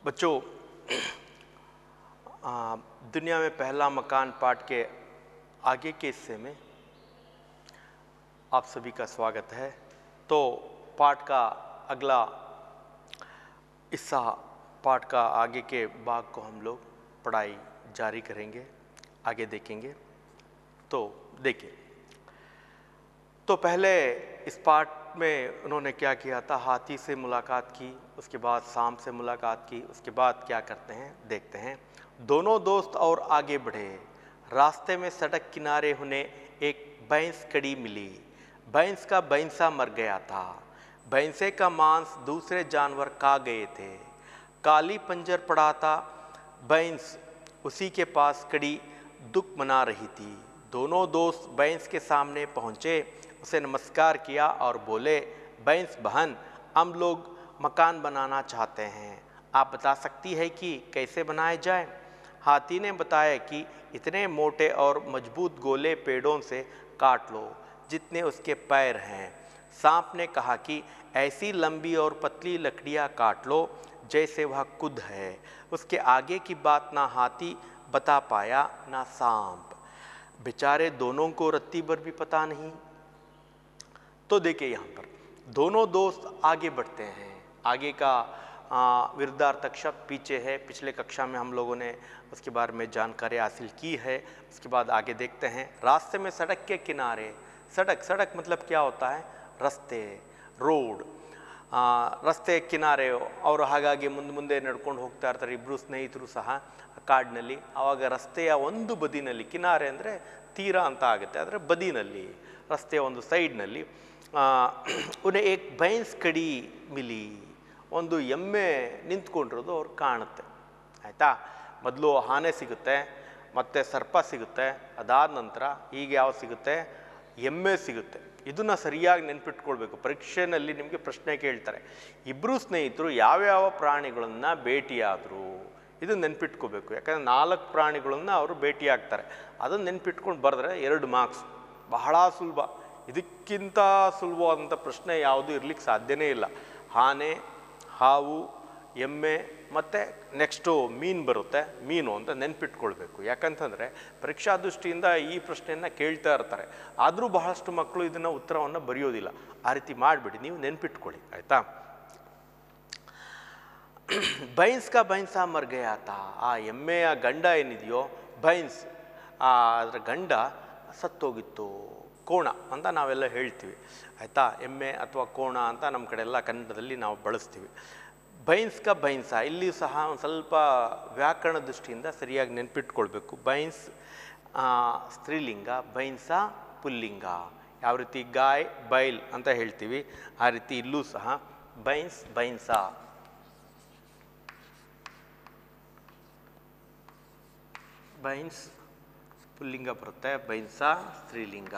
बच्चों, दुनिया में पहला मकान पाठ के आगे के हिस्से में आप सभी का स्वागत है। तो पाठ का अगला हिस्सा, पाठ का आगे के भाग को हम लोग पढ़ाई जारी करेंगे, आगे देखेंगे। तो देखिए, तो पहले इस पाठ में उन्होंने क्या किया था, हाथी से मुलाकात की, उसके बाद सांप से मुलाकात की, उसके बाद क्या करते हैं देखते हैं। दोनों दोस्त और आगे बढ़े। रास्ते में सड़क किनारे उन्हें एक भैंस खड़ी मिली। भैंस का भैंसा मर गया था। भैंसे का मांस दूसरे जानवर खा गए थे। काली पंजर पड़ा था। भैंस उसी के पास खड़ी दुख मना रही थी। दोनों दोस्त भैंस के सामने पहुंचे, उसे नमस्कार किया और बोले, भैंस बहन, हम लोग मकान बनाना चाहते हैं, आप बता सकती है कि कैसे बनाए जाए। हाथी ने बताया कि इतने मोटे और मजबूत गोले पेड़ों से काट लो जितने उसके पैर हैं। सांप ने कहा कि ऐसी लंबी और पतली लकड़ियां काट लो जैसे वह खुद है। उसके आगे की बात ना हाथी बता पाया ना सांप। बेचारे दोनों को रत्ती भर भी पता नहीं। तो देखिए, यहाँ पर दोनों दोस्त आगे बढ़ते हैं। आगे का विरुद्धार्थक शब्द पीछे है। पिछले कक्षा में हम लोगों ने उसके बारे में जानकारी हासिल की है। उसके बाद आगे देखते हैं। रास्ते में सड़क के किनारे, सड़क मतलब क्या होता है, रस्ते, रोड, ರಸ್ತೆ ಕಿನಾರೆ ಅವರು ಹಾಗಾಗಿ ಮುಂದೆ ನಡ್ಕೊಂಡು ಹೋಗ್ತಾ ಇರ್ತಾರೆ ಇಬ್ಬರು ಸ್ನೇಹಿತರು ಸಹ ಕಾಡಿನಲ್ಲಿ. ಆವಾಗ ರಸ್ತೆಯ ಒಂದು ಬದಿನಲ್ಲಿ, ಕಿನಾರೆ ಅಂದರೆ ತೀರ ಅಂತ ಆಗುತ್ತೆ, ಆದರೆ ಬದಿನಲ್ಲಿ, ರಸ್ತೆಯ ಒಂದು ಸೈಡ್ನಲ್ಲಿ ಉನ್ಹೇ ಏಕ್ ಭೈಂಸ್ ಕಡಿ ಮಿಲಿ, ಒಂದು ಎಮ್ಮೆ ನಿಂತ್ಕೊಂಡಿರೋದು ಅವ್ರು ಕಾಣುತ್ತೆ. ಆಯಿತಾ, ಮೊದಲು ಆನೆ ಸಿಗುತ್ತೆ, ಮತ್ತು ಸರ್ಪ ಸಿಗುತ್ತೆ, ಅದಾದ ನಂತರ ಈಗ ಯಾವ ಸಿಗುತ್ತೆ, ಎಮ್ಮೆ ಸಿಗುತ್ತೆ. ಇದನ್ನು ಸರಿಯಾಗಿ ನೆನ್ಪಿಟ್ಕೊಳ್ಬೇಕು. ಪರೀಕ್ಷೆಯಲ್ಲಿ ನಿಮಗೆ ಪ್ರಶ್ನೆ ಕೇಳ್ತಾರೆ, ಇಬ್ಬರು ಸ್ನೇಹಿತರು ಯಾವ್ಯಾವ ಪ್ರಾಣಿಗಳನ್ನು ಭೇಟಿಯಾದರು, ಇದು ನೆನ್ಪಿಟ್ಕೋಬೇಕು. ಯಾಕಂದರೆ 4 ಪ್ರಾಣಿಗಳನ್ನು ಅವರು ಭೇಟಿಯಾಗ್ತಾರೆ. ಅದನ್ನು ನೆನ್ಪಿಟ್ಕೊಂಡು ಬರೆದ್ರೆ 2 ಮಾರ್ಕ್ಸ್. ಬಹಳ ಸುಲಭ. ಇದಕ್ಕಿಂತ ಸುಲಭವಾದಂಥ ಪ್ರಶ್ನೆ ಯಾವುದೂ ಇರಲಿಕ್ಕೆ ಸಾಧ್ಯನೇ ಇಲ್ಲ. ಆನೆ, ಹಾವು, ಎಮ್ಮೆ ಮತ್ತು ನೆಕ್ಸ್ಟು ಮೀನು ಬರುತ್ತೆ. ಮೀನು ಅಂತ ನೆನ್ಪಿಟ್ಕೊಳ್ಬೇಕು. ಯಾಕಂತಂದರೆ ಪರೀಕ್ಷಾ ದೃಷ್ಟಿಯಿಂದ ಈ ಪ್ರಶ್ನೆಯನ್ನು ಕೇಳ್ತಾ ಇರ್ತಾರೆ. ಆದರೂ ಬಹಳಷ್ಟು ಮಕ್ಕಳು ಇದನ್ನು ಉತ್ತರವನ್ನು ಬರೆಯೋದಿಲ್ಲ. ಆ ರೀತಿ ಮಾಡಿಬಿಡಿ, ನೀವು ನೆನ್ಪಿಟ್ಕೊಳ್ಳಿ, ಆಯಿತಾ. ಭೈಂಸ್ ಕಾ ಭೈಂಸಾ ಮರ್ ಗಯಾ ತಾ, ಆ ಎಮ್ಮೆಯ ಗಂಡ ಏನಿದೆಯೋ ಭೈಂಸ್, ಅದರ ಗಂಡ ಸತ್ತೋಗಿತ್ತು. ಕೋಣ ಅಂತ ನಾವೆಲ್ಲ ಹೇಳ್ತೀವಿ, ಆಯಿತಾ. ಎಮ್ಮೆ ಅಥವಾ ಕೋಣ ಅಂತ ನಮ್ಮ ಕಡೆ ಎಲ್ಲ ಕನ್ನಡದಲ್ಲಿ ನಾವು ಬಳಸ್ತೀವಿ. ಭೈಂಸ್ ಕಾ ಭೈಂಸಾ, ಇಲ್ಲಿಯೂ ಸಹ ಒಂದು ಸ್ವಲ್ಪ ವ್ಯಾಕರಣ ದೃಷ್ಟಿಯಿಂದ ಸರಿಯಾಗಿ ನೆನ್ಪಿಟ್ಕೊಳ್ಬೇಕು. ಭೈಂಸ್ ಸ್ತ್ರೀಲಿಂಗ, ಭೈಂಸಾ ಪುಲ್ಲಿಂಗ. ಯಾವ ರೀತಿ ಗಾಯ್ ಬೈಲ್ ಅಂತ ಹೇಳ್ತೀವಿ, ಆ ರೀತಿ ಇಲ್ಲೂ ಸಹ ಭೈಂಸ್ ಭೈಂಸಾ. ಭೈಂಸ್ ಪುಲ್ಲಿಂಗ ಬರುತ್ತೆ, ಭೈಂಸಾ ಸ್ತ್ರೀಲಿಂಗ.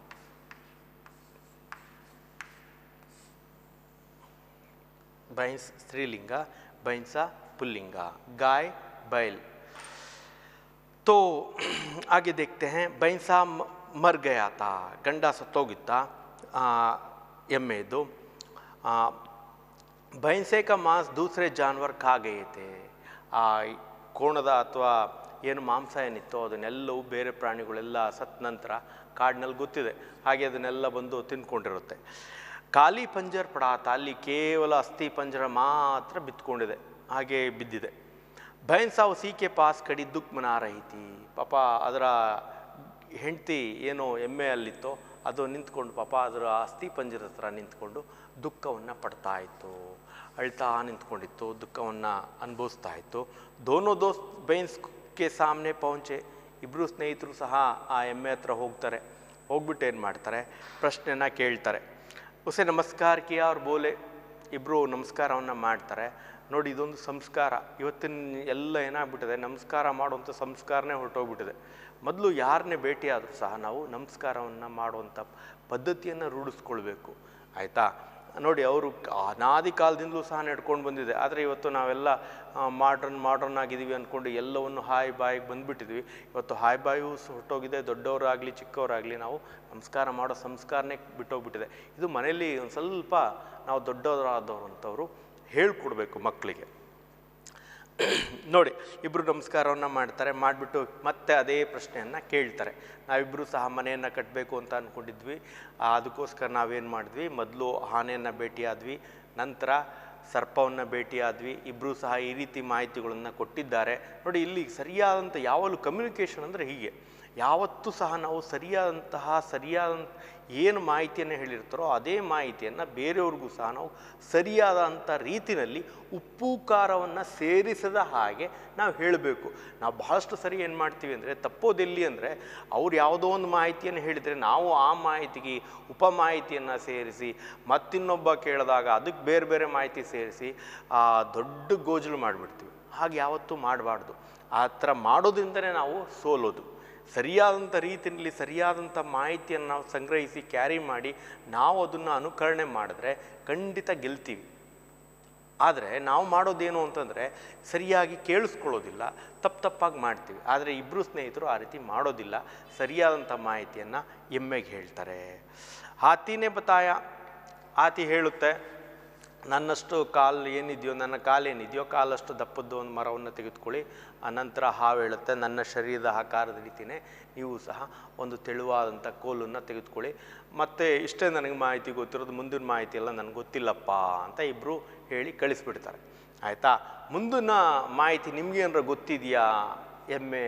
भैंस स्त्रीलिंग, भैंसा पुल्लिंग, गाय बैल. तो आगे देखते हैं. भैंसा मर गया था, गंडा सತ್ತೋಗಿತ್ತಾ ಎಮ್ಮೆದು. ಭೈಂಸೆ का मांस दूसरे जानवर खा गए थे. ಕೋಣದ ಅಥವಾ ಏನು ಮಾಂಸ ಏನಿತ್ತು ಅದನ್ನೆಲ್ಲವೂ ಬೇರೆ ಪ್ರಾಣಿಗಳೆಲ್ಲ ಸತ್ತ ನಂತರ ಕಾಡಿನಲ್ಲಿ ಗೊತ್ತಿದೆ, ಹಾಗೆ ಅದನ್ನೆಲ್ಲ ಬಂದು ತಿಂದ್ಕೊಂಡಿರುತ್ತೆ. ಖಾಲಿ ಪಂಜರ್ ಪಡಾತ, ಅಲ್ಲಿ ಕೇವಲ ಅಸ್ಥಿ ಪಂಜರ ಮಾತ್ರ ಬಿತ್ಕೊಂಡಿದೆ, ಹಾಗೆ ಬಿದ್ದಿದೆ. ಭೈಂಸಾ ಉಸಿ ಕೆ ಪಾಸ್ ಕಡಿ ದುಃಖ ಮನಾ ರಹಿ ಥಿ. ಪಾಪ ಅದರ ಹೆಂಡತಿ ಏನೋ ಎಮ್ಮೆ ಅಲ್ಲಿತ್ತೋ ಅದು ನಿಂತ್ಕೊಂಡು ಪಾಪ ಅದರ ಅಸ್ಥಿ ಪಂಜರದ ಹತ್ರ ನಿಂತ್ಕೊಂಡು ದುಃಖವನ್ನು ಪಡ್ತಾ ಇತ್ತು, ಅಳ್ತಾ ನಿಂತ್ಕೊಂಡಿತ್ತು, ದುಃಖವನ್ನು ಅನುಭವಿಸ್ತಾ ಇತ್ತು. ದೋನೋ ದೋಸ್ತ್ ಭೈಂಸ್ ಕೆ ಸಾಮ್ನೆ ಪਹੁಂಚೆ. ಇಬ್ಬರು ಸ್ನೇಹಿತರು ಸಹ ಆ ಎಮ್ಮೆ ಹತ್ರ ಹೋಗ್ತಾರೆ. ಹೋಗ್ಬಿಟ್ಟು ಏನು ಮಾಡ್ತಾರೆ, ಪ್ರಶ್ನೆನ ಕೇಳ್ತಾರೆ. ಉಸೆ ನಮಸ್ಕಾರ ಕಿಯಾ ಅವ್ರು ಬೋಲೆ. ಇಬ್ಬರು ನಮಸ್ಕಾರವನ್ನು ಮಾಡ್ತಾರೆ. ನೋಡಿ, ಇದೊಂದು ಸಂಸ್ಕಾರ. ಇವತ್ತಿನ ಎಲ್ಲ ಏನಾಗ್ಬಿಟ್ಟಿದೆ, ನಮಸ್ಕಾರ ಮಾಡುವಂಥ ಸಂಸ್ಕಾರನೇ ಹೊರಟೋಗ್ಬಿಟ್ಟಿದೆ. ಮೊದಲು ಯಾರನ್ನೇ ಭೇಟಿಯಾದರೂ ಸಹ ನಾವು ನಮಸ್ಕಾರವನ್ನು ಮಾಡುವಂಥ ಪದ್ಧತಿಯನ್ನು ರೂಢಿಸ್ಕೊಳ್ಬೇಕು, ಆಯಿತಾ. ನೋಡಿ, ಅವರು ಅನಾದಿ ಕಾಲದಿಂದಲೂ ಸಹ ನಡ್ಕೊಂಡು ಬಂದಿದೆ. ಆದರೆ ಇವತ್ತು ನಾವೆಲ್ಲ ಮಾಡ್ರನ್ ಆಗಿದ್ದೀವಿ ಅಂದ್ಕೊಂಡು ಎಲ್ಲವನ್ನು ಹಾಯ್ ಬಾಯಿಗೆ ಬಂದುಬಿಟ್ಟಿದ್ವಿ. ಇವತ್ತು ಹಾಯ್ ಬಾಯು ಹೊರಟೋಗಿದೆ. ದೊಡ್ಡವರಾಗಲಿ ಚಿಕ್ಕವರಾಗಲಿ ನಾವು ನಮಸ್ಕಾರ ಮಾಡೋ ಸಂಸ್ಕಾರನೇ ಬಿಟ್ಟೋಗ್ಬಿಟ್ಟಿದೆ. ಇದು ಮನೆಯಲ್ಲಿ ಒಂದು ಸ್ವಲ್ಪ ನಾವು ದೊಡ್ಡವರಾದವರು ಅಂಥವರು ಹೇಳ್ಕೊಡ್ಬೇಕು ಮಕ್ಕಳಿಗೆ. ನೋಡಿ, ಇಬ್ಬರು ನಮಸ್ಕಾರವನ್ನು ಮಾಡ್ತಾರೆ. ಮಾಡಿಬಿಟ್ಟು ಮತ್ತೆ ಅದೇ ಪ್ರಶ್ನೆಯನ್ನು ಕೇಳ್ತಾರೆ. ನಾವಿಬ್ಬರು ಸಹ ಮನೆಯನ್ನು ಕಟ್ಟಬೇಕು ಅಂತ ಅಂದ್ಕೊಂಡಿದ್ವಿ, ಅದಕ್ಕೋಸ್ಕರ ನಾವೇನು ಮಾಡಿದ್ವಿ, ಮೊದಲು ಆನೆಯನ್ನು ಭೇಟಿಯಾದ್ವಿ, ನಂತರ ಸರ್ಪವನ್ನು ಭೇಟಿಯಾದ್ವಿ. ಇಬ್ಬರೂ ಸಹ ಈ ರೀತಿ ಮಾಹಿತಿಗಳನ್ನು ಕೊಟ್ಟಿದ್ದಾರೆ. ನೋಡಿ, ಇಲ್ಲಿ ಸರಿಯಾದಂಥ ಯಾವಾಗಲೂ ಕಮ್ಯುನಿಕೇಷನ್ ಅಂದರೆ ಹೀಗೆ, ಯಾವತ್ತೂ ಸಹ ನಾವು ಸರಿಯಾದ ಏನು ಮಾಹಿತಿಯನ್ನು ಹೇಳಿರ್ತಾರೋ ಅದೇ ಮಾಹಿತಿಯನ್ನು ಬೇರೆಯವ್ರಿಗೂ ಸಹ ನಾವು ಸರಿಯಾದಂಥ ರೀತಿಯಲ್ಲಿ ಉಪ್ಪು ಖಾರವನ್ನು ಸೇರಿಸದ ಹಾಗೆ ನಾವು ಹೇಳಬೇಕು. ನಾವು ಬಹಳಷ್ಟು ಸರಿ ಏನು ಮಾಡ್ತೀವಿ ಅಂದರೆ, ತಪ್ಪೋದೆಲ್ಲಿ ಅಂದರೆ, ಅವ್ರು ಯಾವುದೋ ಒಂದು ಮಾಹಿತಿಯನ್ನು ಹೇಳಿದರೆ ನಾವು ಆ ಮಾಹಿತಿಗೆ ಉಪಮಾಹಿತಿಯನ್ನು ಸೇರಿಸಿ ಮತ್ತಿನ್ನೊಬ್ಬ ಕೇಳಿದಾಗ ಅದಕ್ಕೆ ಬೇರೆ ಬೇರೆ ಮಾಹಿತಿ ಸೇರಿಸಿ ದೊಡ್ಡ ಗೋಜಲು ಮಾಡಿಬಿಡ್ತೀವಿ. ಹಾಗೆ ಯಾವತ್ತೂ ಮಾಡಬಾರ್ದು. ಆ ಥರ ಮಾಡೋದ್ರಿಂದಲೇ ನಾವು ಸೋಲೋದು. ಸರಿಯಾದಂಥ ರೀತಿಯಲ್ಲಿ ಸರಿಯಾದಂಥ ಮಾಹಿತಿಯನ್ನು ನಾವು ಸಂಗ್ರಹಿಸಿ ಕ್ಯಾರಿ ಮಾಡಿ ನಾವು ಅದನ್ನು ಅನುಕರಣೆ ಮಾಡಿದ್ರೆ ಖಂಡಿತ ಗೆಲ್ತೀವಿ. ಆದರೆ ನಾವು ಮಾಡೋದೇನು ಅಂತಂದರೆ ಸರಿಯಾಗಿ ಕೇಳಿಸ್ಕೊಳ್ಳೋದಿಲ್ಲ, ತಪ್ಪಾಗಿ ಮಾಡ್ತೀವಿ. ಆದರೆ ಇಬ್ಬರು ಸ್ನೇಹಿತರು ಆ ರೀತಿ ಮಾಡೋದಿಲ್ಲ, ಸರಿಯಾದಂಥ ಮಾಹಿತಿಯನ್ನು ಎಮ್ಮೆಗೆ ಹೇಳ್ತಾರೆ. ಹಾತಿನೇ ಬತಾಯ, ಹಾತಿ ಹೇಳುತ್ತೆ, ನನ್ನಷ್ಟು ಕಾಲು ಏನಿದೆಯೋ, ನನ್ನ ಕಾಲೇನಿದೆಯೋ ಕಾಲಷ್ಟು ದಪ್ಪದ್ದು ಒಂದು ಮರವನ್ನು ತೆಗೆದುಕೊಳ್ಳಿ. ಅನಂತರ ಹಾವು ಹೇಳುತ್ತೆ, ನನ್ನ ಶರೀರದ ಆಕಾರದ ರೀತಿಯೇ ನೀವು ಸಹ ಒಂದು ತೆಳುವಾದಂಥ ಕೋಲನ್ನು ತೆಗೆದುಕೊಳ್ಳಿ. ಮತ್ತು ಇಷ್ಟೇ ನನಗೆ ಮಾಹಿತಿ ಗೊತ್ತಿರೋದು, ಮುಂದಿನ ಮಾಹಿತಿ ಎಲ್ಲ ನನಗೆ ಗೊತ್ತಿಲ್ಲಪ್ಪ ಅಂತ ಇಬ್ಬರು ಹೇಳಿ ಕಳಿಸ್ಬಿಡ್ತಾರೆ. ಆಯಿತಾ? ಮುಂದಿನ ಮಾಹಿತಿ ನಿಮಗೇನಾರ ಗೊತ್ತಿದೆಯಾ ಎಮ್ಮೆ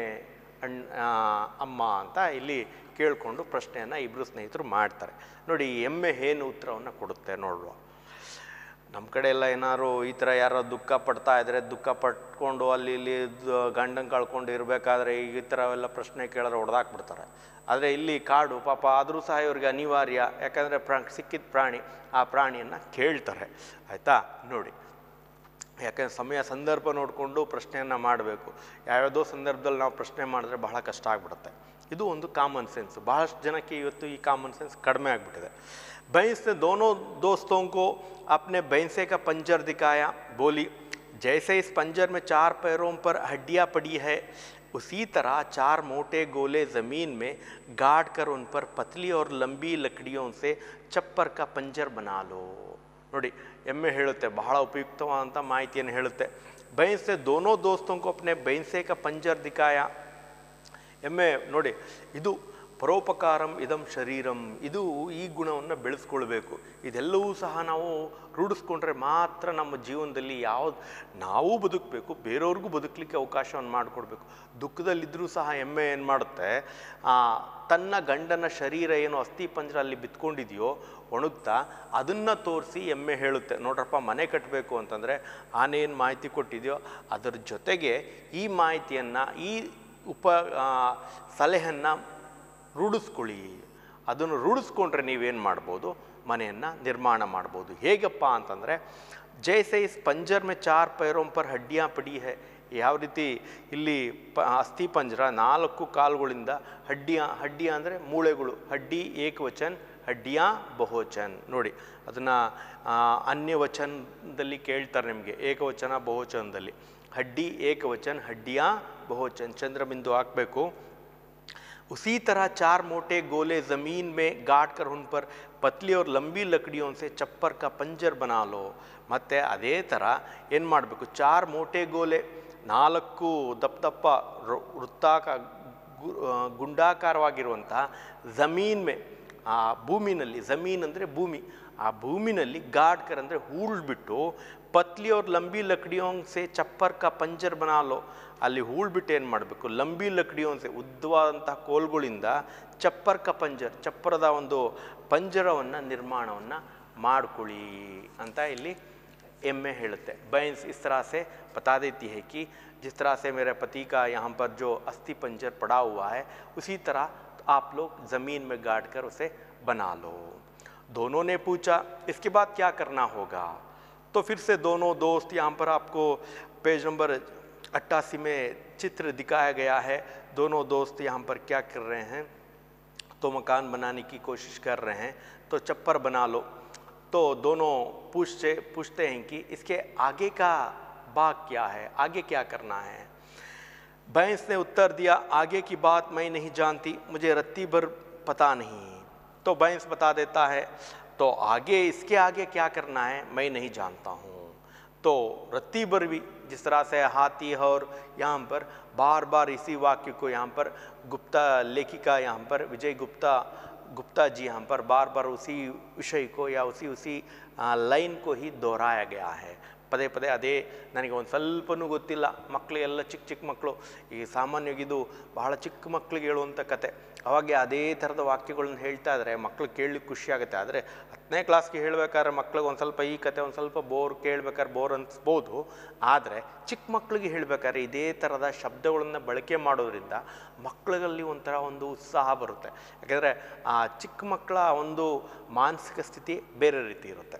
ಅಮ್ಮ ಅಂತ ಇಲ್ಲಿ ಕೇಳಿಕೊಂಡು ಪ್ರಶ್ನೆಯನ್ನು ಇಬ್ಬರು ಸ್ನೇಹಿತರು ಮಾಡ್ತಾರೆ. ನೋಡಿ, ಎಮ್ಮೆ ಏನು ಉತ್ತರವನ್ನು ಕೊಡುತ್ತೆ ನೋಡುವ. ನಮ್ಮ ಕಡೆ ಎಲ್ಲ ಏನಾದ್ರು ಈ ಥರ ಯಾರೋ ದುಃಖ ಪಡ್ತಾ ಇದ್ದರೆ, ದುಃಖ ಪಟ್ಕೊಂಡು ಅಲ್ಲಿ ಇಲ್ಲಿ ಗಂಡಂಗೆ ಕಳ್ಕೊಂಡು ಇರಬೇಕಾದ್ರೆ ಈ ಥರ ಎಲ್ಲ ಪ್ರಶ್ನೆ ಕೇಳಿದ್ರೆ ಹೊಡೆದಾಕ್ಬಿಡ್ತಾರೆ. ಆದರೆ ಇಲ್ಲಿ ಕಾಡು ಪಾಪ, ಆದರೂ ಸಹ ಇವ್ರಿಗೆ ಅನಿವಾರ್ಯ, ಯಾಕಂದರೆ ಸಿಕ್ಕಿದ ಪ್ರಾಣಿ, ಆ ಪ್ರಾಣಿಯನ್ನು ಕೇಳ್ತಾರೆ. ಆಯಿತಾ? ನೋಡಿ, ಯಾಕಂದರೆ ಸಮಯ ಸಂದರ್ಭ ನೋಡಿಕೊಂಡು ಪ್ರಶ್ನೆಯನ್ನು ಮಾಡಬೇಕು. ಯಾವ್ಯಾವುದೋ ಸಂದರ್ಭದಲ್ಲಿ ನಾವು ಪ್ರಶ್ನೆ ಮಾಡಿದ್ರೆ ಬಹಳ ಕಷ್ಟ ಆಗಿಬಿಡುತ್ತೆ. ಇದು ಒಂದು ಕಾಮನ್ ಸೆನ್ಸ್. ಬಹಳಷ್ಟು ಜನಕ್ಕೆ ಇವತ್ತು ಈ ಕಾಮನ್ ಸೆನ್ಸ್ ಕಡಿಮೆ ಆಗಿಬಿಟ್ಟಿದೆ. भैंस ने दोनों दोस्तों को अपने भैंसे का पंजर दिखाया, बोली, जैसे इस पंजर में 4 पैरों पर हड्डियाँ पड़ी है, उसी तरह 4 मोटे गोले ज़मीन में गाड़ कर उन पर पतली और लंबी लकड़ियों से चप्पर का पंजर बना लो. ನೋಡಿ, ಎಮ್ಮೆ ಹೇಳುತ್ತೆ, ಬಹಳ ಉಪಯುಕ್ತವಾದಂಥ ಮಾಹಿತಿಯನ್ನು ಹೇಳುತ್ತೆ. भैंस ने दोनों दोस्तों को अपने भैंसे का पंजर दिखाया. ಎಮ್ಮೆ ನೋಡಿ, ಇದು ಪರೋಪಕಾರಂ ಇದಂ ಶರೀರಂ, ಇದು ಈ ಗುಣವನ್ನು ಬೆಳೆಸ್ಕೊಳ್ಬೇಕು. ಇದೆಲ್ಲವೂ ಸಹ ನಾವು ರೂಢಿಸ್ಕೊಂಡ್ರೆ ಮಾತ್ರ ನಮ್ಮ ಜೀವನದಲ್ಲಿ ನಾವು ಬದುಕಬೇಕು, ಬೇರೆಯವ್ರಿಗೂ ಬದುಕಲಿಕ್ಕೆ ಅವಕಾಶವನ್ನು ಮಾಡಿಕೊಡ್ಬೇಕು. ದುಃಖದಲ್ಲಿದ್ದರೂ ಸಹ ಎಮ್ಮೆ ಏನು ಮಾಡುತ್ತೆ, ತನ್ನ ಗಂಡನ ಶರೀರ ಏನು ಅಸ್ಥಿ ಪಂಜರ ಅಲ್ಲಿ ಬಿತ್ಕೊಂಡಿದೆಯೋ ಒಣಗ್ತಾ ಅದನ್ನು ತೋರಿಸಿ ಎಮ್ಮೆ ಹೇಳುತ್ತೆ, ನೋಡ್ರಪ್ಪ, ಮನೆ ಕಟ್ಟಬೇಕು ಅಂತಂದರೆ ಆನೆ ಏನು ಮಾಹಿತಿ ಕೊಟ್ಟಿದೆಯೋ ಅದರ ಜೊತೆಗೆ ಈ ಮಾಹಿತಿಯನ್ನು, ಈ ಸಲಹೆಯನ್ನು ರೂಢಿಸ್ಕೊಳ್ಳಿ. ಅದನ್ನು ರೂಢಿಸ್ಕೊಂಡ್ರೆ ನೀವೇನು ಮಾಡ್ಬೋದು, ಮನೆಯನ್ನು ನಿರ್ಮಾಣ ಮಾಡ್ಬೋದು. ಹೇಗಪ್ಪ ಅಂತಂದರೆ, ಜೈಸೆ ಇಸ್ ಪಂಜರ್ ಮೇ 4 पैरों पर हड्डियाँ पड़ी है. ಯಾವ ರೀತಿ ಇಲ್ಲಿ ಅಸ್ಥಿ ಪಂಜರ 4 ಕಾಲುಗಳಿಂದ ಹಡ್ಡಿಯ ಅಂದರೆ ಮೂಳೆಗಳು, ಹಡ್ಡಿ ಏಕವಚನ್, ಹಡ್ಡಿಯಾ ಬಹುವಚನ್. ನೋಡಿ, ಅದನ್ನು ಅನ್ಯವಚನದಲ್ಲಿ ಕೇಳ್ತಾರೆ ನಿಮಗೆ, ಏಕವಚನ ಬಹುವಚನದಲ್ಲಿ. ಹಡ್ಡಿ ಏಕವಚನ್, ಹಡ್ಡಿಯಾ ಬಹುವಚನ್, ಚಂದ್ರಬಿಂದು ಹಾಕಬೇಕು. उसी तरह 4 मोटे गोले ज़मीन में गाड़ कर उन पर पतली और लंबी लकड़ियों से चप्पर का पंजर बना लो. ಮತ್ತು ಅದೇ ಥರ ಏನು ಮಾಡಬೇಕು, 4 ಮೋಟೆ ಗೋಲೆ, 4 ದಪ್ಪ ಗುಂಡಾಕಾರವಾಗಿರುವಂತಹ ಝಮೀನ್ ಮೇ, ಆ ಭೂಮಿನಲ್ಲಿ, ಝಮೀನ್ ಅಂದರೆ ಭೂಮಿ, ಆ ಭೂಮಿನಲ್ಲಿ ಗಾಡ್ಕರ್ ಅಂದರೆ ಹೂಳ್ಬಿಟ್ಟು, ಪತ್ಲಿ ಅವ್ರ ಲಂಬಿ ಲಕಡಿಯೋನ್ಸೆ ಚಪ್ಪರ್ ಕಾ ಪಂಜರ್ ಬನಾಲೋ, ಅಲ್ಲಿ ಹೂಳ್ಬಿಟ್ಟು ಏನು ಮಾಡಬೇಕು, ಲಂಬಿ ಲಕಡಿಯೋನ್ಸೆ ಉದ್ದವಾದಂಥ ಕೋಲ್ಗಳಿಂದ ಚಪ್ಪರ್ ಕ ಪಂಜರ್, ಚಪ್ಪರದ ಒಂದು ಪಂಜರವನ್ನು ನಿರ್ಮಾಣವನ್ನು ಮಾಡ್ಕೊಳ್ಳಿ ಅಂತ ಇಲ್ಲಿ ಎಮ್ಮೆ ಹೇಳುತ್ತೆ. भैंस इस तरह से बता देती है कि जिस तरह से मेरे पति का यहाँ पर जो अस्थि पंजर पड़ा हुआ है, उसी तरह आप लोग ज़मीन में गाड़ कर उसे बना लो. दोनों ने पूछा, इसके बाद क्या करना होगा? तो फिर से दोनों दोस्त, यहाँ पर आपको पेज नंबर 88 में चित्र दिखाया गया है. दोनों दोस्त यहाँ पर क्या कर रहे हैं, तो मकान बनाने की कोशिश कर रहे हैं. तो चप्पर बना लो. तो दोनों पूछते हैं कि इसके आगे का भाग क्या है, आगे क्या करना है. भैंस ने उत्तर दिया, आगे की बात मैं नहीं जानती, मुझे रत्ती भर पता नहीं. तो भैंस बता देता है, तो आगे, इसके आगे क्या करना है मैं नहीं जानता हूँ. तो रत्ती भर भी जिस तरह से हाथी और यहाँ पर बार बार इसी वाक्य को यहाँ पर गुप्ता लेखिका यहाँ पर विजय गुप्ता जी यहाँ पर बार बार उसी विषय को या उसी लाइन को ही दोहराया गया है। ಪದೇ ಪದೇ ಅದೇ ನನಗೆ ಒಂದು ಸ್ವಲ್ಪನೂ ಗೊತ್ತಿಲ್ಲ, ಮಕ್ಕಳಿಗೆಲ್ಲ ಚಿಕ್ಕ ಮಕ್ಕಳು, ಈ ಸಾಮಾನ್ಯವಾಗಿ ಇದು ಬಹಳ ಚಿಕ್ಕ ಮಕ್ಕಳಿಗೆ ಹೇಳುವಂಥ ಕತೆ, ಅವಾಗ ಅದೇ ಥರದ ವಾಕ್ಯಗಳನ್ನ ಹೇಳ್ತಾ ಇದ್ದಾರೆ ಮಕ್ಳಿಗೆ ಕೇಳಲಿಕ್ಕೆ ಖುಷಿ ಆಗುತ್ತೆ. ಆದರೆ 10ನೇ ಕ್ಲಾಸ್ಗೆ ಹೇಳ್ಬೇಕಾದ್ರೆ ಮಕ್ಳಿಗೆ ಒಂದು ಸ್ವಲ್ಪ ಈ ಕತೆ ಒಂದು ಸ್ವಲ್ಪ ಕೇಳ್ಬೇಕಾದ್ರೆ ಬೋರ್ ಅನಿಸ್ಬೋದು. ಆದರೆ ಚಿಕ್ಕ ಮಕ್ಕಳಿಗೆ ಹೇಳ್ಬೇಕಾದ್ರೆ ಇದೇ ಥರದ ಶಬ್ದಗಳನ್ನು ಬಳಕೆ ಮಾಡೋದ್ರಿಂದ ಮಕ್ಕಳಲ್ಲಿ ಒಂಥರ ಒಂದು ಉತ್ಸಾಹ ಬರುತ್ತೆ. ಯಾಕೆಂದರೆ ಆ ಚಿಕ್ಕ ಮಕ್ಕಳ ಒಂದು ಮಾನಸಿಕ ಸ್ಥಿತಿ ಬೇರೆ ರೀತಿ ಇರುತ್ತೆ.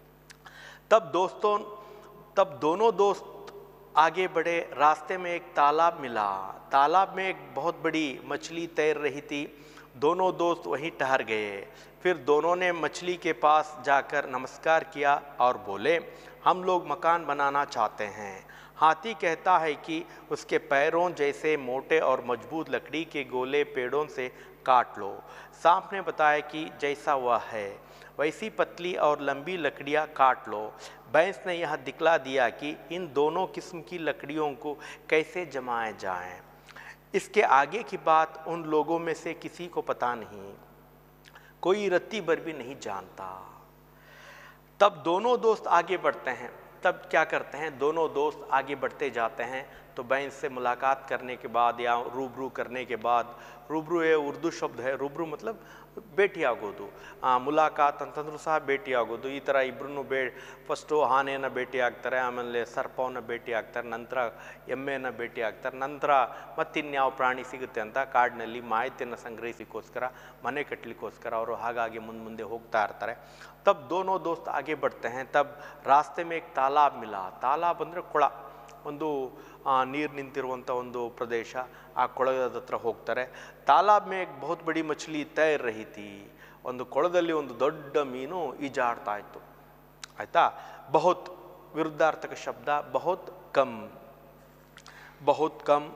तब दोनों दोस्त आगे बढ़े। रास्ते में एक तालाब मिला। तालाब में एक बहुत बड़ी मछली तैर रही थी। दोनों दोस्त वहीं ठहर गए। फिर दोनों ने मछली के पास जाकर नमस्कार किया और बोले, हम लोग मकान बनाना चाहते हैं। हाथी कहता है कि उसके पैरों जैसे मोटे और मजबूत लकड़ी के गोले पेड़ों से काट लो। सांप ने बताया कि जैसा वह है वैसी पतली और लंबी लकड़ियाँ काट लो। भैंस ने यह दिखला दिया कि इन दोनों किस्म की लकड़ियों को कैसे जमाया जाए। इसके आगे की बात उन लोगों में से किसी को पता नहीं, कोई रत्ती भर भी नहीं जानता। तब दोनों दोस्त आगे बढ़ते हैं। तब क्या करते हैं, दोनों दोस्त आगे बढ़ते जाते हैं। तो भैंस से मुलाकात करने के बाद या रूबरू करने के बाद, रूबरू ये उर्दू शब्द है, रूबरू मतलब ಭೇಟಿಯಾಗೋದು, ಮುಲಾಕಾತ್ ಅಂತಂದ್ರೂ ಸಹ ಭೇಟಿಯಾಗೋದು. ಈ ಥರ ಇಬ್ಬರೂ ಫಸ್ಟು ಆನೆಯನ್ನು ಭೇಟಿ ಆಗ್ತಾರೆ, ಆಮೇಲೆ ಸರ್ಪವನ್ನು ಭೇಟಿ ಆಗ್ತಾರೆ, ನಂತರ ಎಮ್ಮೆಯನ್ನು ಭೇಟಿ ಆಗ್ತಾರೆ, ನಂತರ ಮತ್ತಿನ್ಯಾವ ಪ್ರಾಣಿ ಸಿಗುತ್ತೆ ಅಂತ ಕಾಡಿನಲ್ಲಿ ಮಾಹಿತಿಯನ್ನು ಸಂಗ್ರಹಿಸಲಿಕ್ಕೋಸ್ಕರ ಮನೆ ಕಟ್ಟಲಿಕ್ಕೋಸ್ಕರ ಅವರು ಹಾಗಾಗಿ ಮುಂದೆ ಹೋಗ್ತಾ ಇರ್ತಾರೆ. ತಬ್ ದೋನೋ ದೋಸ್ತ್ ಆಗೆ ಬಡ್ತೆ ಹೈ. ತಬ್ ರಾಸ್ತೆ ಮೇ ಏಕ್ ತಾಲಾಬ್ ಮಿಲಾ. ತಾಲಾಬ್ ಅಂದರೆ ಕೊಳ, ಒಂದು ನೀರು ನಿಂತಿರುವಂಥ ಒಂದು ಪ್ರದೇಶ. ಆ ಕೊಳದ ಹತ್ರ ಹೋಗ್ತಾರೆ. ತಾಲಾಬ್ ಮೇ ಏಕ್ ಬಹುತ್ ಬಡಿ ಮಛಲಿ ತೈರ್ ರಹಿ ಥಿ. ಒಂದು ಕೊಳದಲ್ಲಿ ಒಂದು ದೊಡ್ಡ ಮೀನು ಈಜಾಡ್ತಾ ಇತ್ತು. ಆಯಿತಾ. ಬಹುತ್ ವಿರುದ್ಧಾರ್ಥಕ ಶಬ್ದ, ಬಹುತ್ ಕಮ್. ಬಹುತ್ ಕಮ್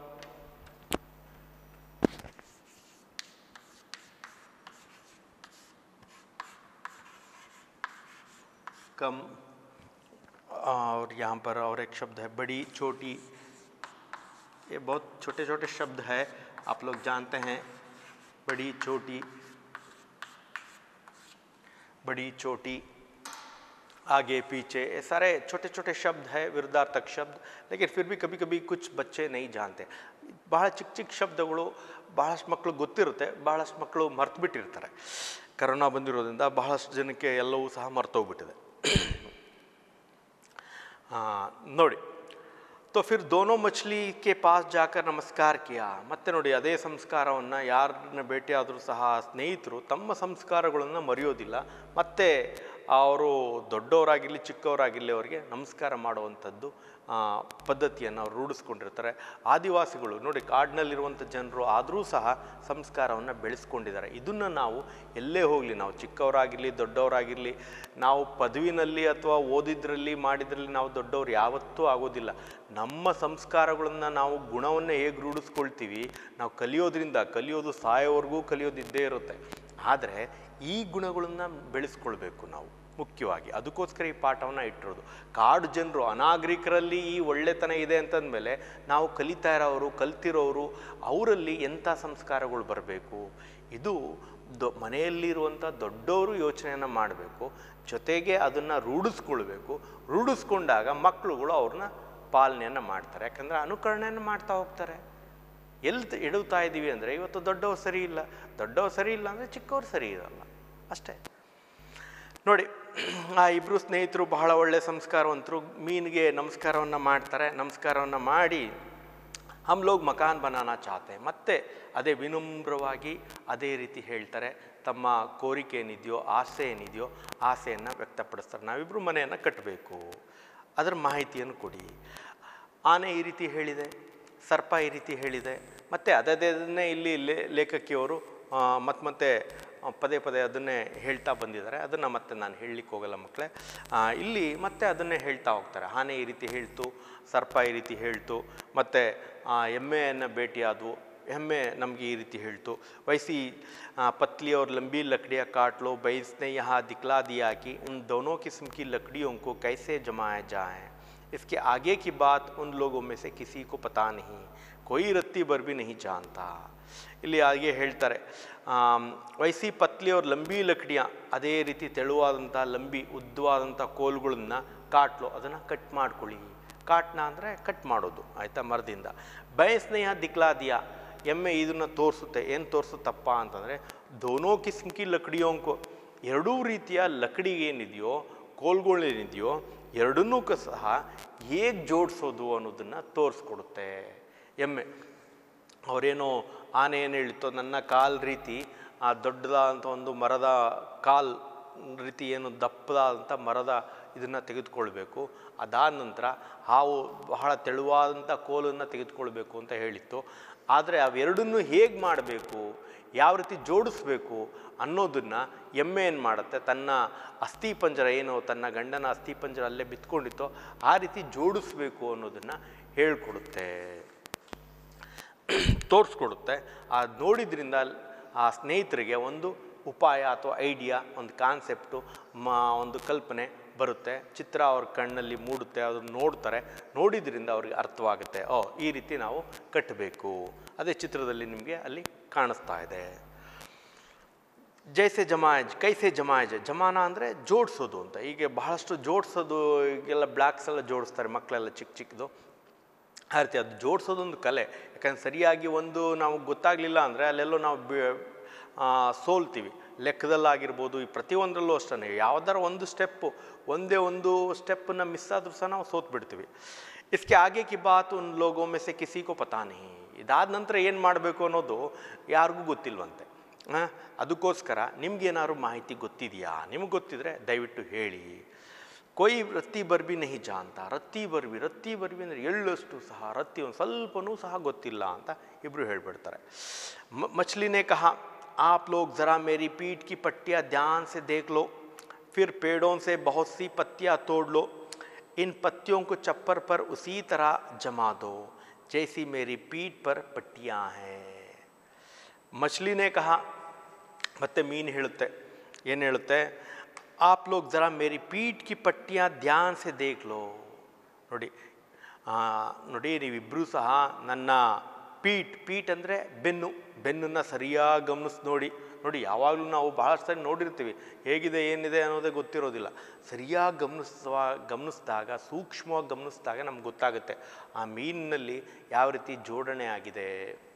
कम। और यहाँ पर और एक शब्द है बड़ी छोटी। ये बहुत छोटे छोटे शब्द है, आप लोग जानते हैं। बड़ी छोटी, बड़ी छोटी, आगे पीछे, ये सारे छोटे छोटे शब्द है, विरुद्धार्थक शब्द। लेकिन फिर भी कभी कभी कुछ बच्चे नहीं जानते. ಬಹಳ ಚಿಕ್ಕ ಚಿಕ್ಕ ಶಬ್ದಗಳು ಬಹಳಷ್ಟು ಮಕ್ಕಳು ಗೊತ್ತಿರುತ್ತೆ, ಬಹಳಷ್ಟು ಮಕ್ಕಳು ಮರ್ತು ಬಿಟ್ಟಿರ್ತಾರೆ. ಕರೋನಾ ಬಂದಿರೋದ್ರಿಂದ ಬಹಳಷ್ಟು ಜನಕ್ಕೆ ಎಲ್ಲವೂ ಸಹ ಮರ್ತೋಗ್ಬಿಟ್ಟಿದೆ. ನೋಡಿ, तो फिर दोनों मछली के पास जाकर नमस्कार किया. ಮತ್ತೆ ನೋಡಿ, ಅದೇ ಸಂಸ್ಕಾರವನ್ನು ಯಾರನ್ನ ಭೇಟಿಯಾದರೂ ಸಹ ಸ್ನೇಹಿತರು ತಮ್ಮ ಸಂಸ್ಕಾರಗಳನ್ನು ಮರೆಯೋದಿಲ್ಲ. ಮತ್ತು ಅವರು ದೊಡ್ಡವರಾಗಿರಲಿ ಚಿಕ್ಕವರಾಗಿರಲಿ ಅವರಿಗೆ ನಮಸ್ಕಾರ ಮಾಡುವಂಥದ್ದು ಪದ್ಧತಿಯನ್ನು ಅವರು ರೂಢಿಸ್ಕೊಂಡಿರ್ತಾರೆ. ಆದಿವಾಸಿಗಳು ನೋಡಿ, ಕಾಡಿನಲ್ಲಿರುವಂಥ ಜನರು ಆದರೂ ಸಹ ಸಂಸ್ಕಾರವನ್ನು ಬೆಳೆಸ್ಕೊಂಡಿದ್ದಾರೆ. ಇದನ್ನು ನಾವು ಎಲ್ಲೇ ಹೋಗಲಿ, ನಾವು ಚಿಕ್ಕವರಾಗಿರಲಿ ದೊಡ್ಡವರಾಗಿರಲಿ, ನಾವು ಪದವಿನಲ್ಲಿ ಅಥವಾ ಓದಿದ್ರಲ್ಲಿ ಮಾಡಿದ್ರಲ್ಲಿ ನಾವು ದೊಡ್ಡವರು ಯಾವತ್ತೂ ಆಗೋದಿಲ್ಲ. ನಮ್ಮ ಸಂಸ್ಕಾರಗಳನ್ನು ನಾವು ಗುಣವನ್ನು ಹೇಗೆ ರೂಢಿಸ್ಕೊಳ್ತೀವಿ, ನಾವು ಕಲಿಯೋದು ಸಾಯೋವರೆಗೂ ಕಲಿಯೋದಿದ್ದೇ ಇರುತ್ತೆ. ಆದರೆ ಈ ಗುಣಗಳನ್ನು ಬೆಳೆಸ್ಕೊಳ್ಬೇಕು ನಾವು ಮುಖ್ಯವಾಗಿ. ಅದಕ್ಕೋಸ್ಕರ ಈ ಪಾಠವನ್ನು ಇಟ್ಟಿರೋದು. ಕಾಡು ಜನರು ಅನಾಗರಿಕರಲ್ಲಿ ಈ ಒಳ್ಳೆತನ ಇದೆ ಅಂತಂದಮೇಲೆ ನಾವು ಕಲಿತಾ ಇರೋರು, ಕಲ್ತಿರೋರು, ಅವರಲ್ಲಿ ಎಂಥ ಸಂಸ್ಕಾರಗಳು ಬರಬೇಕು, ಇದು ಮನೆಯಲ್ಲಿರುವಂಥ ದೊಡ್ಡವರು ಯೋಚನೆಯನ್ನು ಮಾಡಬೇಕು. ಜೊತೆಗೆ ಅದನ್ನು ರೂಢಿಸ್ಕೊಳ್ಬೇಕು. ರೂಢಿಸ್ಕೊಂಡಾಗ ಮಕ್ಕಳುಗಳು ಅವ್ರನ್ನ ಪಾಲನೆಯನ್ನು ಮಾಡ್ತಾರೆ. ಯಾಕಂದರೆ ಅನುಕರಣೆಯನ್ನು ಮಾಡ್ತಾ ಹೋಗ್ತಾರೆ. ಎಲ್ಲಿ ಎಡುತ್ತಾ ಇದ್ದೀವಿ ಅಂದರೆ, ಇವತ್ತು ದೊಡ್ಡವ್ರು ಸರಿ ಇಲ್ಲ ಅಂದರೆ ಚಿಕ್ಕವ್ರು ಸರಿ ಇರಲ್ಲ ಅಷ್ಟೇ. ನೋಡಿ, ಆ ಇಬ್ಬರು ಸ್ನೇಹಿತರು ಬಹಳ ಒಳ್ಳೆಯ ಸಂಸ್ಕಾರವಂತರು. ಮೀನಿಗೆ ನಮಸ್ಕಾರವನ್ನು ಮಾಡ್ತಾರೆ. ನಮಸ್ಕಾರವನ್ನು ಮಾಡಿ ಹಮ್ ಲೋಗ್ ಮಕಾನ್ ಬನಾನಾ ಚಾಹತೆ. ಮತ್ತೆ ಅದೇ ವಿನಮ್ರವಾಗಿ ಅದೇ ರೀತಿ ಹೇಳ್ತಾರೆ. ತಮ್ಮ ಕೋರಿಕೆ ಏನಿದೆಯೋ, ಆಸೆ ಏನಿದೆಯೋ ಆಸೆಯನ್ನು ವ್ಯಕ್ತಪಡಿಸ್ತಾರೆ. ನಾವಿಬ್ಬರು ಮನೆಯನ್ನು ಕಟ್ಟಬೇಕು, ಅದರ ಮಾಹಿತಿಯನ್ನು ಕೊಡಿ. ಆನೆ ಈ ರೀತಿ ಹೇಳಿದೆ, ಸರ್ಪ ಈ ರೀತಿ ಹೇಳಿದೆ. ಮತ್ತು ಅದನ್ನೇ ಇಲ್ಲಿ ಲೇಖಕಿಯವರು ಮತ್ತೆ ಪದೇ ಅದನ್ನೇ ಹೇಳ್ತಾ ಬಂದಿದ್ದಾರೆ. ಅದನ್ನು ಮತ್ತೆ ನಾನು ಹೇಳಲಿಕ್ಕೆ ಹೋಗಲ್ಲ ಮಕ್ಕಳೇ. ಇಲ್ಲಿ ಮತ್ತೆ ಅದನ್ನೇ ಹೇಳ್ತಾ ಹೋಗ್ತಾರೆ. ಆನೆ ಈ ರೀತಿ ಹೇಳ್ತು, ಸರ್ಪ ಈ ರೀತಿ ಹೇಳ್ತು, ಮತ್ತು ಎಮ್ಮೆಯನ್ನು ಭೇಟಿಯಾದವು, ಎಮ್ಮೆ ನಮಗೆ ಈ ರೀತಿ ಹೇಳ್ತು. वैसी पतली और लंबी लकड़ियाँ काट लो. भैंस ने यहाँ दिखला दिया कि इन दोनों किस्म की लकड़ियों को कैसे जमाया जाए. इसके आगे की बात उन लोगों में से किसी को पता नहीं, कोई रत्ती भर भी नहीं जानता। ಇಲ್ಲಿ ಹಾಗೆ ಹೇಳ್ತಾರೆ, ವೈಸಿ ಪತ್ಲಿ और ಲಂಬಿ ಲಕಡಿಯ, ಅದೇ ರೀತಿ ತೆಳುವಾದಂಥ ಲಂಬಿ ಉದ್ದವಾದಂಥ ಕೋಲುಗಳನ್ನ ಕಾಟ್ಲು, ಅದನ್ನು ಕಟ್ ಮಾಡ್ಕೊಳ್ಳಿ. ಕಾಟ್ನ ಅಂದರೆ ಕಟ್ ಮಾಡೋದು, ಆಯಿತಾ, ಮರದಿಂದ. ಬಯಸ್ನೇಹ ದಿಕ್ಲಾದಿಯ, ಎಮ್ಮೆ ಇದನ್ನು ತೋರಿಸುತ್ತೆ. ಏನು ತೋರಿಸುತ್ತಪ್ಪ ಅಂತಂದರೆ, ದೋನೋ ಕಿಸ್ಮ್ ಕಿ ಲಕಡಿಯೋಂಕು, ಎರಡೂ ರೀತಿಯ ಲಕಡಿ ಏನಿದೆಯೋ, ಕೋಲ್ಗಳೇನಿದೆಯೋ, ಎರಡನ್ನೂ ಸಹ ಹೇಗೆ ಜೋಡಿಸೋದು ಅನ್ನೋದನ್ನು ತೋರಿಸ್ಕೊಡುತ್ತೆ ಎಮ್ಮೆ. ಅವರೇನೋ ಆನೆ ಏನು ಹೇಳಿತ್ತು, ನನ್ನ ಕಾಲ್ ರೀತಿ ಆ ದೊಡ್ಡದಾದಂಥ ಒಂದು ಮರದ ಕಾಲ್ ರೀತಿ ಏನು ದಪ್ಪದಾದಂಥ ಮರದ ಇದನ್ನು ತೆಗೆದುಕೊಳ್ಬೇಕು, ಅದಾದ ನಂತರ ಹಾವು ಬಹಳ ತೆಳುವಾದಂಥ ಕೋಲನ್ನು ತೆಗೆದುಕೊಳ್ಬೇಕು ಅಂತ ಹೇಳಿತ್ತು. ಆದರೆ ಅವೆರಡನ್ನೂ ಹೇಗೆ ಮಾಡಬೇಕು, ಯಾವ ರೀತಿ ಜೋಡಿಸ್ಬೇಕು ಅನ್ನೋದನ್ನು ಎಮ್ಮೆ ಏನು ಮಾಡುತ್ತೆ, ತನ್ನ ಅಸ್ಥಿಪಂಜರ ಏನು ತನ್ನ ಗಂಡನ ಅಸ್ಥಿಪಂಜರ ಅಲ್ಲೇ ಬಿತ್ಕೊಂಡಿತ್ತೋ ಆ ರೀತಿ ಜೋಡಿಸ್ಬೇಕು ಅನ್ನೋದನ್ನು ಹೇಳ್ಕೊಡುತ್ತೆ, ತೋರಿಸ್ಕೊಡುತ್ತೆ. ಅದು ನೋಡಿದ್ರಿಂದ ಆ ಸ್ನೇಹಿತರಿಗೆ ಒಂದು ಉಪಾಯ ಅಥವಾ ಐಡಿಯಾ, ಒಂದು ಕಾನ್ಸೆಪ್ಟು, ಒಂದು ಕಲ್ಪನೆ ಬರುತ್ತೆ, ಚಿತ್ರ ಅವ್ರ ಕಣ್ಣಲ್ಲಿ ಮೂಡುತ್ತೆ, ಅದನ್ನು ನೋಡ್ತಾರೆ. ನೋಡಿದ್ರಿಂದ ಅವ್ರಿಗೆ ಅರ್ಥವಾಗುತ್ತೆ, ಓ ಈ ರೀತಿ ನಾವು ಕಟ್ಟಬೇಕು. ಅದೇ ಚಿತ್ರದಲ್ಲಿ ನಿಮಗೆ ಅಲ್ಲಿ ಕಾಣಿಸ್ತಾ ಇದೆ. ಜೈಸೆ ಜಮಾಯಜ್ ಕೈಸೆ ಜಮಾಯಜ್, ಜಮಾನ ಅಂದರೆ ಜೋಡಿಸೋದು ಅಂತ. ಹೀಗೆ ಬಹಳಷ್ಟು ಜೋಡಿಸೋದು, ಈಗೆಲ್ಲ ಬ್ಲ್ಯಾಕ್ಸ್ ಎಲ್ಲ ಜೋಡಿಸ್ತಾರೆ ಮಕ್ಕಳೆಲ್ಲ ಚಿಕ್ಕ ಚಿಕ್ಕದು. ಆ ರೀತಿ ಅದು ಜೋಡಿಸೋದೊಂದು ಕಲೆ. ಯಾಕಂದರೆ ಸರಿಯಾಗಿ ಒಂದು ನಾವು ಗೊತ್ತಾಗಲಿಲ್ಲ ಅಂದರೆ ಅಲ್ಲೆಲ್ಲೋ ನಾವು ಸೋಲ್ತೀವಿ. ಲೆಕ್ಕದಲ್ಲಾಗಿರ್ಬೋದು, ಈ ಪ್ರತಿಯೊಂದರಲ್ಲೂ ಅಷ್ಟೇ. ಯಾವುದಾರ ಒಂದು ಸ್ಟೆಪ್ಪು, ಒಂದೇ ಒಂದು ಸ್ಟೆಪ್ಪನ್ನು ಮಿಸ್ ಆದರೂ ಸಹ ನಾವು ಸೋತು ಬಿಡ್ತೀವಿ. ಇಸ್ಕೆ ಆಗೆ ಕಿ ಬಾತ್ ಉನ್ ಲೋಗೋ ಮೆ ಸೆ ಕಿಸಿ ಕೋ ಪತಾ ನಹಿ. ಇದಾದ ನಂತರ ಏನು ಮಾಡಬೇಕು ಅನ್ನೋದು ಯಾರಿಗೂ ಗೊತ್ತಿಲ್ವಂತೆ. ಅದಕ್ಕೋಸ್ಕರ ನಿಮ್ಗೇನಾದ್ರು ಮಾಹಿತಿ ಗೊತ್ತಿದೆಯಾ? ನಿಮಗೆ ಗೊತ್ತಿದ್ರೆ ದಯವಿಟ್ಟು ಹೇಳಿ. ಕೊಯ್ ರತ್ತಿ ಬರ್ಬಿ ನಹಿ ಜಾಂತ, ರತ್ತಿ ಬರ್ಬಿ ಅಂದರೆ ಎಳ್ಳಷ್ಟು ಸಹ, ರತ್ತಿ ಒಂದು ಸ್ವಲ್ಪನೂ ಸಹ ಗೊತ್ತಿಲ್ಲ ಅಂತ ಇಬ್ಬರು ಹೇಳ್ಬಿಡ್ತಾರೆ. ಮछली ಕಹಾ, आप लोग ज़रा मेरी पीठ की पट्टियाँ ध्यान से देख लो, फिर पेड़ों से बहुत सी पत्तियाँ तोड़ लो, इन पत्तियों को चप्पर पर उसी तरह जमा दो जैसी मेरी पीठ पर पट्टियाँ हैं. मछली ने कहा, ಮತ್ತೆ ಮೀನು ಹೇಳುತ್ತೆ, ಏನು ಹೇಳುತ್ತೆ, आप लोग ज़रा मेरी पीठ की पट्टियाँ ध्यान से देख लो. ನೋಡಿ ನೋಡಿ, ನೀವಿಬ್ಬರೂ ಸಹ ನನ್ನ ಪೀಠ್ ಅಂದರೆ ಬೆನ್ನನ್ನು ಸರಿಯಾಗಿ ಗಮನಿಸಿ ನೋಡಿ. ಯಾವಾಗಲೂ ನಾವು ಭಾಳಷ್ಟು ಸರಿ ನೋಡಿರ್ತೀವಿ, ಹೇಗಿದೆ ಏನಿದೆ ಅನ್ನೋದೇ ಗೊತ್ತಿರೋದಿಲ್ಲ. ಸರಿಯಾಗಿ ಗಮನಿಸಿದಾಗ, ಸೂಕ್ಷ್ಮವಾಗಿ ಗಮನಿಸಿದಾಗ ನಮ್ಗೆ ಗೊತ್ತಾಗುತ್ತೆ ಆ ಮೀನಿನಲ್ಲಿ ಯಾವ ರೀತಿ ಜೋಡಣೆ ಆಗಿದೆ.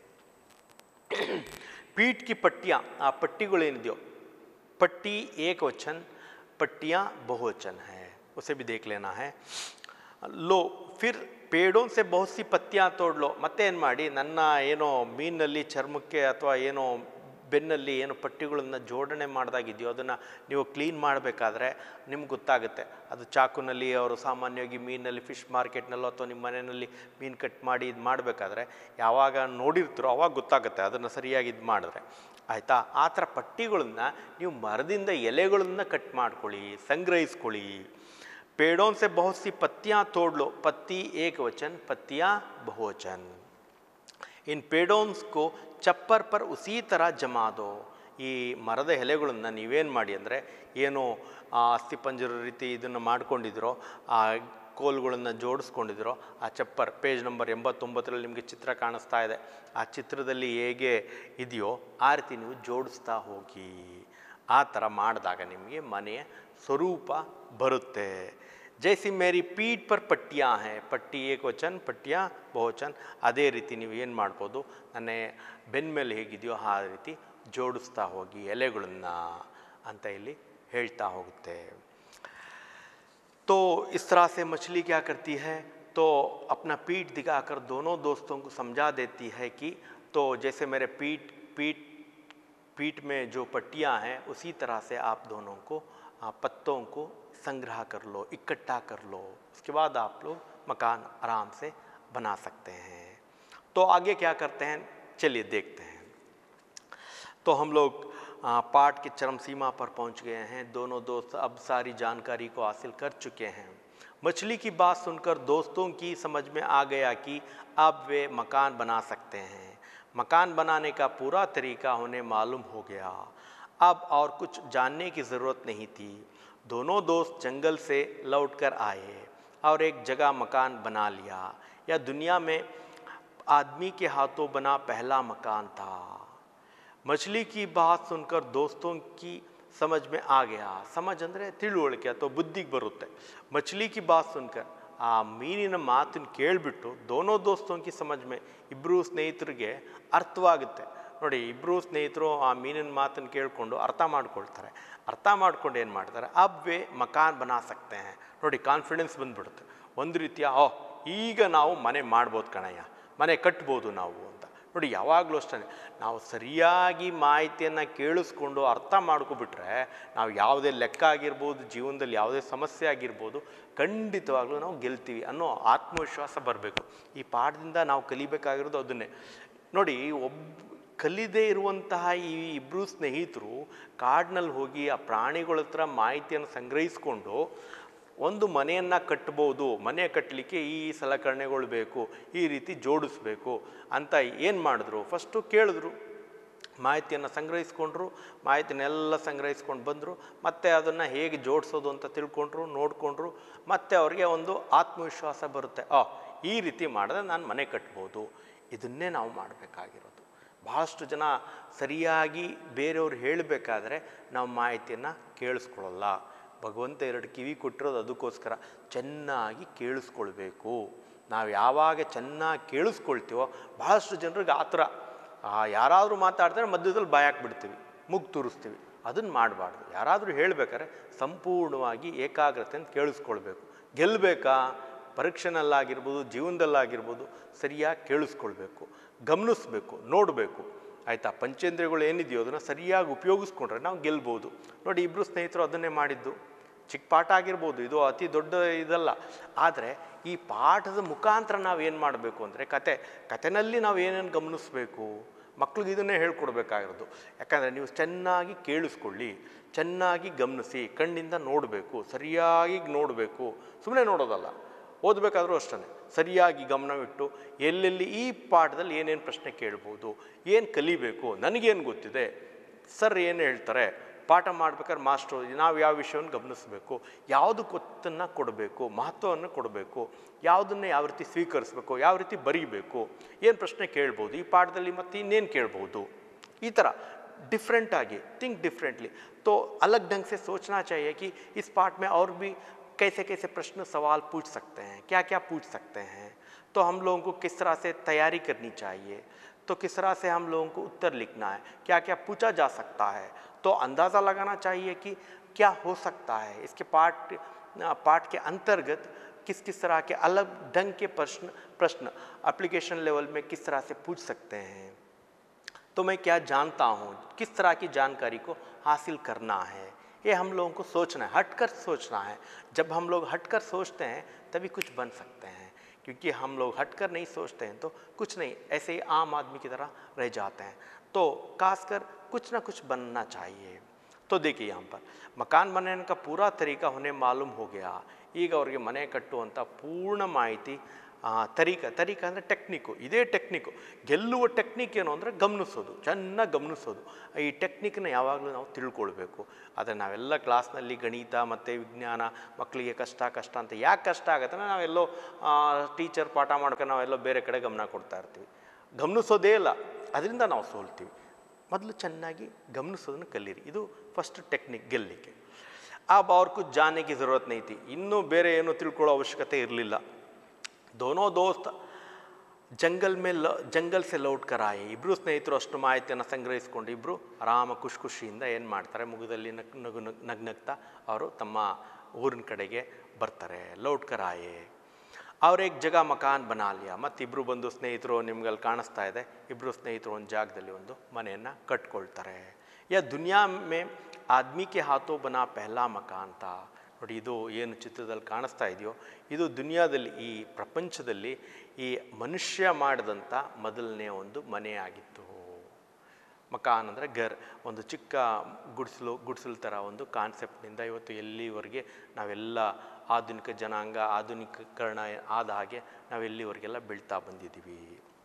ಪೀಠ್ ಕಿ ಪಟ್ಟಿಯ, ಆ ಪಟ್ಟಿಗಳೇನಿದೆಯೋ, ಪಟ್ಟಿ ಏಕವಚನ್, ಪಟ್ಟಿಯಾँ बहुवचन है, उसे भी देख लेना है. लो फिर पेड़ों से बहुत सी पत्तियाँ तोड़ लो. ಮತ್ತೆ ಏನು ಮಾಡಿ, ನನ್ನ ಏನೋ ಮೀನಲ್ಲಿ ಚರ್ಮಕ್ಕೆ ಅಥವಾ ಏನೋ ಬೆನ್ನಲ್ಲಿ ಏನು ಪಟ್ಟಿಗಳನ್ನು ಜೋಡಣೆ ಮಾಡಿದಾಗಿದೆಯೋ ಅದನ್ನು ನೀವು ಕ್ಲೀನ್ ಮಾಡಬೇಕಾದ್ರೆ ನಿಮ್ಗೆ ಗೊತ್ತಾಗುತ್ತೆ. ಅದು ಚಾಕುನಲ್ಲಿ ಅವರು ಸಾಮಾನ್ಯವಾಗಿ ಮೀನಲ್ಲಿ ಫಿಶ್ ಮಾರ್ಕೆಟ್ನಲ್ಲೋ ಅಥವಾ ನಿಮ್ಮ ಮನೆಯಲ್ಲಿ ಮೀನು ಕಟ್ ಮಾಡಿ ಇದು ಮಾಡಬೇಕಾದ್ರೆ ಯಾವಾಗ ನೋಡಿರ್ತೀರೋ ಅವಾಗ ಗೊತ್ತಾಗುತ್ತೆ, ಅದನ್ನು ಸರಿಯಾಗಿ ಇದು ಮಾಡಿದ್ರೆ, ಆಯಿತಾ. ಆ ಥರ ಪಟ್ಟಿಗಳನ್ನ ನೀವು ಮರದಿಂದ ಎಲೆಗಳನ್ನು ಕಟ್ ಮಾಡ್ಕೊಳ್ಳಿ, ಸಂಗ್ರಹಿಸ್ಕೊಳ್ಳಿ. ಪೇಡೋನ್ ಸೆ ಬಹುತ್ ಸಿ ಪತ್ತಿಯಾँ ತೋಡ್ लो, ಪತ್ತಿ ಏಕವಚನ್, ಪತ್ತಿಯಾँ ಬಹುವಚನ್. ಇನ್ ಪೇಡೋನ್ಸ್ ಕೋ ಚಪ್ಪರ್ ಪರ್ ಉಸಿ ಥರ ಜಮಾ ದೋ. ಈ ಮರದ ಎಲೆಗಳನ್ನು ನೀವೇನು ಮಾಡಿ ಅಂದರೆ, ಏನು ಅಸ್ಥಿಪಂಜರ ರೀತಿ ಇದನ್ನು ಮಾಡ್ಕೊಂಡಿದ್ರೋ, ಆ ಕೋಲುಗಳನ್ನು ಜೋಡಿಸ್ಕೊಂಡಿದ್ರೋ, ಆ ಚಪ್ಪರ್ ಪೇಜ್ ನಂಬರ್ 89ರಲ್ಲಿ ನಿಮಗೆ ಚಿತ್ರ ಕಾಣಿಸ್ತಾ ಇದೆ. ಆ ಚಿತ್ರದಲ್ಲಿ ಹೇಗೆ ಇದೆಯೋ ಆ ರೀತಿ ನೀವು ಜೋಡಿಸ್ತಾ ಹೋಗಿ. ಆ ಥರ ಮಾಡಿದಾಗ ನಿಮಗೆ ಮನೆಯ ಸ್ವರೂಪ ಬರುತ್ತೆ. ಜೈಸಿ ಮೇರಿ ಪೀಠ್ ಪರ್ ಪಟ್ಟಿಯಾ ಹೇ, ಪಟ್ಟಿ ಏಕವಚನ್, ಪಟ್ಟಿಯಾ ಬಹುವಚನ್. ಅದೇ ರೀತಿ ನೀವು ಏನು ಮಾಡ್ಬೋದು, ನನ್ನ ಬೆನ್ನ ಮೇಲೆ ಹೇಗಿದೆಯೋ ಆ ರೀತಿ ಜೋಡಿಸ್ತಾ ಹೋಗಿ ಎಲೆಗಳನ್ನು ಅಂತ ಇಲ್ಲಿ ಹೇಳ್ತಾ ಹೋಗುತ್ತೆ. तो इस तरह से मछली क्या करती है, तो अपना पीठ दिखाकर दोनों दोस्तों को समझा देती है कि तो जैसे मेरे पीठ में जो पट्टियाँ हैं उसी तरह से आप दोनों को पत्तों को संग्रह कर लो, इकट्ठा कर लो. उसके बाद आप लोग मकान आराम से बना सकते हैं. तो आगे क्या करते हैं, चलिए देखते हैं. तो हम लोग पाठ की चरम सीमा पर पहुंच गए हैं. दोनों दोस्त अब सारी जानकारी को हासिल कर चुके हैं. मछली की बात सुनकर दोस्तों की समझ में आ गया कि अब वे मकान बना सकते हैं. मकान बनाने का पूरा तरीका उन्हें मालूम हो गया. अब और कुछ जानने की ज़रूरत नहीं थी. दोनों दोस्त जंगल से लौटकर आए. और एक जगह मकान बना लिया। या दुनिया में आदमी के हाथों बना पहला मकान था। मछली की बात सुनकर दोस्तों की समझ में आ गया। समझ ಅಂದರೆ ತಿಳುವಳಿಕೆ ಅಥವಾ ಬುದ್ಧಿಗೆ ಬರುತ್ತೆ। ಮछली की बात सुनकर ಆ ಮೀನಿನ ಮಾತನ್ನು ಕೇಳಿಬಿಟ್ಟು ದೋನೋ ದೋಸ್ತೋं की समझ में ಇಬ್ಬರು ಸ್ನೇಹಿತರಿಗೆ ಅರ್ಥವಾಗುತ್ತೆ। ನೋಡಿ, ಇಬ್ಬರು ಸ್ನೇಹಿತರು ಆ ಮೀನಿನ ಮಾತನ್ನು ಕೇಳಿಕೊಂಡು ಅರ್ಥ ಮಾಡ್ಕೊಳ್ತಾರೆ। ಅರ್ಥ ಮಾಡ್ಕೊಂಡು ಏನು ಮಾಡ್ತಾರೆ, ಅಬ್ ವೇ ಮಕಾನ್ ಬನಾ ಸಕ್ತೆ ಹೈ। ನೋಡಿ, ಕಾನ್ಫಿಡೆನ್ಸ್ ಬಂದ್ಬಿಡುತ್ತೆ ಒಂದು ರೀತಿಯ, ಈಗ ನಾವು ಮನೆ ಮಾಡ್ಬೋದು ಕಣಯ್ಯ, ಮನೆ ಕಟ್ಬೋದು ನಾವು ಅಂತ। ನೋಡಿ, ಯಾವಾಗಲೂ ಅಷ್ಟೇ ನಾವು ಸರಿಯಾಗಿ ಮಾಹಿತಿಯನ್ನು ಕೇಳಿಸ್ಕೊಂಡು ಅರ್ಥ ಮಾಡ್ಕೊಬಿಟ್ರೆ ನಾವು ಯಾವುದೇ ಲೆಕ್ಕ ಆಗಿರ್ಬೋದು, ಜೀವನದಲ್ಲಿ ಯಾವುದೇ ಸಮಸ್ಯೆ ಆಗಿರ್ಬೋದು, ಖಂಡಿತವಾಗ್ಲೂ ನಾವು ಗೆಲ್ತೀವಿ ಅನ್ನೋ ಆತ್ಮವಿಶ್ವಾಸ ಬರಬೇಕು। ಈ ಪಾಠದಿಂದ ನಾವು ಕಲಿಬೇಕಾಗಿರೋದು ಅದನ್ನೇ। ನೋಡಿ, ಕಲಿದೇ ಇರುವಂತಹ ಈ ಇಬ್ಬರು ಸ್ನೇಹಿತರು ಕಾಡಿನಲ್ಲಿ ಹೋಗಿ ಆ ಪ್ರಾಣಿಗಳ ಹತ್ರ ಮಾಹಿತಿಯನ್ನು ಸಂಗ್ರಹಿಸ್ಕೊಂಡು ಒಂದು ಮನೆಯನ್ನು ಕಟ್ಬೋದು, ಮನೆ ಕಟ್ಟಲಿಕ್ಕೆ ಈ ಸಲಕರಣೆಗಳು ಬೇಕು, ಈ ರೀತಿ ಜೋಡಿಸ್ಬೇಕು ಅಂತ ಏನು ಮಾಡಿದ್ರು, ಫಸ್ಟು ಕೇಳಿದ್ರು, ಮಾಹಿತಿಯನ್ನು ಸಂಗ್ರಹಿಸ್ಕೊಂಡ್ರು, ಮಾಹಿತಿನೆಲ್ಲ ಸಂಗ್ರಹಿಸ್ಕೊಂಡು ಬಂದರು, ಮತ್ತು ಅದನ್ನು ಹೇಗೆ ಜೋಡಿಸೋದು ಅಂತ ತಿಳ್ಕೊಂಡ್ರು, ನೋಡಿಕೊಂಡ್ರು, ಮತ್ತು ಅವ್ರಿಗೆ ಒಂದು ಆತ್ಮವಿಶ್ವಾಸ ಬರುತ್ತೆ, ಈ ರೀತಿ ಮಾಡಿದ್ರೆ ನಾನು ಮನೆ ಕಟ್ಬೋದು। ಇದನ್ನೇ ನಾವು ಮಾಡಬೇಕಾಗಿರೋದು। ಭಾಳಷ್ಟು ಜನ ಸರಿಯಾಗಿ ಬೇರೆಯವ್ರು ಹೇಳಬೇಕಾದ್ರೆ ನಾವು ಮಾಹಿತಿಯನ್ನು ಕೇಳಿಸ್ಕೊಳ್ಳಲ್ಲ। ಭಗವಂತ ಎರಡು ಕಿವಿ ಕೊಟ್ಟಿರೋದು ಅದಕ್ಕೋಸ್ಕರ, ಚೆನ್ನಾಗಿ ಕೇಳಿಸ್ಕೊಳ್ಬೇಕು। ನಾವು ಯಾವಾಗ ಚೆನ್ನಾಗಿ ಕೇಳಿಸ್ಕೊಳ್ತೀವೋ ಭಾಳಷ್ಟು ಜನರಿಗೆ ಆ ಥರ ಯಾರಾದರೂ ಮಾತಾಡ್ತಾರೆ ಮಧ್ಯದಲ್ಲಿ ಬಾಯಾಕ್ಬಿಡ್ತೀವಿ, ಮುಗ್ ತೂರಿಸ್ತೀವಿ, ಅದನ್ನು ಮಾಡಬಾರ್ದು। ಯಾರಾದರೂ ಹೇಳಬೇಕಾದ್ರೆ ಸಂಪೂರ್ಣವಾಗಿ ಏಕಾಗ್ರತೆಯಿಂದ ಕೇಳಿಸ್ಕೊಳ್ಬೇಕು। ಗೆಲ್ಲಬೇಕಾ, ಪರೀಕ್ಷೆನಲ್ಲಾಗಿರ್ಬೋದು, ಜೀವನದಲ್ಲಾಗಿರ್ಬೋದು, ಸರಿಯಾಗಿ ಕೇಳಿಸ್ಕೊಳ್ಬೇಕು, ಗಮನಿಸ್ಬೇಕು, ನೋಡಬೇಕು, ಆಯಿತಾ? ಪಂಚೇಂದ್ರಿಯಗಳು ಏನಿದೆಯೋ ಅದನ್ನು ಸರಿಯಾಗಿ ಉಪಯೋಗಿಸ್ಕೊಂಡ್ರೆ ನಾವು ಗೆಲ್ಬೋದು। ನೋಡಿ, ಇಬ್ಬರು ಸ್ನೇಹಿತರು ಅದನ್ನೇ ಮಾಡಿದ್ದು। ಚಿಕ್ಕ ಪಾಠ ಆಗಿರ್ಬೋದು, ಇದು ಅತಿ ದೊಡ್ಡ ಇದಲ್ಲ, ಆದರೆ ಈ ಪಾಠದ ಮುಖಾಂತರ ನಾವು ಏನು ಮಾಡಬೇಕು ಅಂದರೆ ಕತೆನಲ್ಲಿ ನಾವು ಏನೇನು ಗಮನಿಸಬೇಕು, ಮಕ್ಳಿಗೆ ಇದನ್ನೇ ಹೇಳ್ಕೊಡ್ಬೇಕಾಗಿರೋದು। ಯಾಕಂದರೆ ನೀವು ಚೆನ್ನಾಗಿ ಕೇಳಿಸ್ಕೊಳ್ಳಿ, ಚೆನ್ನಾಗಿ ಗಮನಿಸಿ, ಕಣ್ಣಿಂದ ನೋಡಬೇಕು, ಸರಿಯಾಗಿ ನೋಡಬೇಕು, ಸುಮ್ಮನೆ ನೋಡೋದಲ್ಲ, ಓದಬೇಕಾದ್ರೂ ಅಷ್ಟೇ ಸರಿಯಾಗಿ ಗಮನವಿಟ್ಟು ಎಲ್ಲೆಲ್ಲಿ ಈ ಪಾಠದಲ್ಲಿ ಏನೇನು ಪ್ರಶ್ನೆ ಕೇಳ್ಬೋದು, ಏನು ಕಲಿಬೇಕು, ನನಗೇನು ಗೊತ್ತಿದೆ, ಸರ್ ಏನು ಹೇಳ್ತಾರೆ, ಪಾಠ ಮಾಡ್ಬೇಕಾದ್ರೆ ಮಾಸ್ಟ್ರು ನಾವು ಯಾವ ವಿಷಯವನ್ನು ಗಮನಿಸಬೇಕು, ಯಾವುದು ಗೊತ್ತನ್ನು ಕೊಡಬೇಕು, ಮಹತ್ವವನ್ನು ಕೊಡಬೇಕು, ಯಾವುದನ್ನು ಯಾವ ರೀತಿ ಸ್ವೀಕರಿಸಬೇಕು, ಯಾವ ರೀತಿ ಬರೀಬೇಕು, ಏನು ಪ್ರಶ್ನೆ ಕೇಳ್ಬೋದು ಈ ಪಾಠದಲ್ಲಿ, ಮತ್ತು ಇನ್ನೇನು ಕೇಳ್ಬೋದು, ಈ ಥರ डिफरेंट थिंक डिफरेंटली। तो अलग ढंग से सोचना चाहिए कि इस पार्ट में और भी कैसे कैसे प्रश्न सवाल पूछ सकते हैं, क्या क्या पूछ सकते हैं, तो हम लोगों को किस तरह से तैयारी करनी चाहिए, तो किस तरह से हम लोगों को उत्तर लिखना है, क्या क्या पूछा जा सकता है, तो अंदाज़ा लगाना चाहिए कि क्या हो सकता है। इसके पार्ट के अंतर्गत किस किस तरह के अलग ढंग के प्रश्न एप्लीकेशन लेवल में किस तरह से पूछ सकते हैं, तो मैं क्या जानता हूँ, किस तरह की जानकारी को हासिल करना है, ये हम लोगों को सोचना है, हटकर सोचना है। जब हम लोग हटकर सोचते हैं तभी कुछ बन सकते हैं, क्योंकि हम लोग हटकर नहीं सोचते हैं तो कुछ नहीं, ऐसे ही आम आदमी की तरह रह जाते हैं। तो खासकर कुछ ना कुछ बनना चाहिए। तो देखिए यहाँ पर मकान बनाने का पूरा तरीका उन्हें मालूम हो गया। ಈಗ ಅವ್ರಿಗೆ ಮನೆ ಕಟ್ಟುವಂಥ ಪೂರ್ಣ ಮಾಹಿತಿ ತರೀಕ ಅಂದರೆ ಟೆಕ್ನಿಕ್ಕು, ಇದೇ ಟೆಕ್ನಿಕ್ಕು, ಗೆಲ್ಲುವ ಟೆಕ್ನಿಕ್ ಏನು ಅಂದರೆ ಗಮನಿಸೋದು, ಚೆನ್ನಾಗಿ ಗಮನಿಸೋದು। ಈ ಟೆಕ್ನಿಕ್ನ ಯಾವಾಗಲೂ ನಾವು ತಿಳ್ಕೊಳ್ಬೇಕು। ಆದರೆ ನಾವೆಲ್ಲ ಕ್ಲಾಸ್ನಲ್ಲಿ ಗಣಿತ ಮತ್ತು ವಿಜ್ಞಾನ ಮಕ್ಕಳಿಗೆ ಕಷ್ಟ ಅಂತ ಯಾಕೆ ಕಷ್ಟ ಆಗುತ್ತೆ ಅಂದರೆ ನಾವೆಲ್ಲೋ ಟೀಚರ್ ಪಾಠ ಮಾಡೋಕೆ ನಾವೆಲ್ಲೋ ಬೇರೆ ಕಡೆ ಗಮನ ಕೊಡ್ತಾ ಇರ್ತೀವಿ, ಗಮನಿಸೋದೇ ಇಲ್ಲ, ಅದರಿಂದ ನಾವು ಸೋಲ್ತೀವಿ। ಮೊದಲು ಚೆನ್ನಾಗಿ ಗಮನಿಸೋದನ್ನು ಕಲೀರಿ, ಇದು ಫಸ್ಟ್ ಟೆಕ್ನಿಕ್ ಗೆಲ್ಲಲಿಕ್ಕೆ। अब और कुछ जानने की ज़रूरत नहीं थी, ಇನ್ನೂ ಬೇರೆ ಏನು ತಿಳ್ಕೊಳ್ಳೋ ಅವಶ್ಯಕತೆ ಇರಲಿಲ್ಲ। दोनों दोस्त ಜಂಗಲ್ ಸೆ ಲೌಟ್ ಕರ್ ಆಯೆ। ಇಬ್ಬರು ಸ್ನೇಹಿತರು ಅಷ್ಟು ಮಾಹಿತಿಯನ್ನು ಸಂಗ್ರಹಿಸ್ಕೊಂಡು ಇಬ್ಬರು ಆರಾಮ ಖುಷಿಯಿಂದ ಏನು ಮಾಡ್ತಾರೆ, ಮುಖದಲ್ಲಿ ನಗ್ನಗ್ತಾ ಅವರು ತಮ್ಮ ಊರಿನ ಕಡೆಗೆ ಬರ್ತಾರೆ। ಲೌಟ್ ಕರ್ ಆಯೆ ಅವ್ರ ಏಕ್ ಜಗ ಮಕಾನ್ ಬನಾ ಲಿಯಾ, ಮತ್ತು ಇಬ್ಬರು ಬಂದು ಸ್ನೇಹಿತರು, ನಿಮ್ಗಲ್ಲಿ ಕಾಣಿಸ್ತಾ ಇದೆ, ಇಬ್ಬರು ಸ್ನೇಹಿತರು ಒಂದು ಜಾಗದಲ್ಲಿ ಒಂದು ಮನೆಯನ್ನು ಕಟ್ಕೊಳ್ತಾರೆ। ಯಾ ದುನಿಯಾ ಮೇ ಆದ್ಮಿ ಕೆ ಹಾಥೋ ಬನಾ ಪೆಹ್ಲಾ ಮಕಾನ್ ತಾ। ನೋಡಿ, ಇದು ಏನು ಚಿತ್ರದಲ್ಲಿ ಕಾಣಿಸ್ತಾ ಇದೆಯೋ ಇದು ದುನಿಯಾದಲ್ಲಿ, ಈ ಪ್ರಪಂಚದಲ್ಲಿ ಈ ಮನುಷ್ಯ ಮಾಡಿದಂಥ ಮೊದಲನೇ ಒಂದು ಮನೆ ಆಗಿತ್ತು। ಮಕಾನ್ ಅಂದರೆ ಘರ್, ಒಂದು ಚಿಕ್ಕ ಗುಡಿಸಲು ಥರ ಒಂದು ಕಾನ್ಸೆಪ್ಟ್ನಿಂದ ಇವತ್ತು ಎಲ್ಲಿವರೆಗೆ ನಾವೆಲ್ಲ ಆಧುನಿಕ ಜನಾಂಗ, ಆಧುನಿಕೀಕರಣ ಆದ ಹಾಗೆ ನಾವೆಲ್ಲಿವರೆಗೆಲ್ಲ ಬೆಳ್ತಾ ಬಂದಿದ್ದೀವಿ।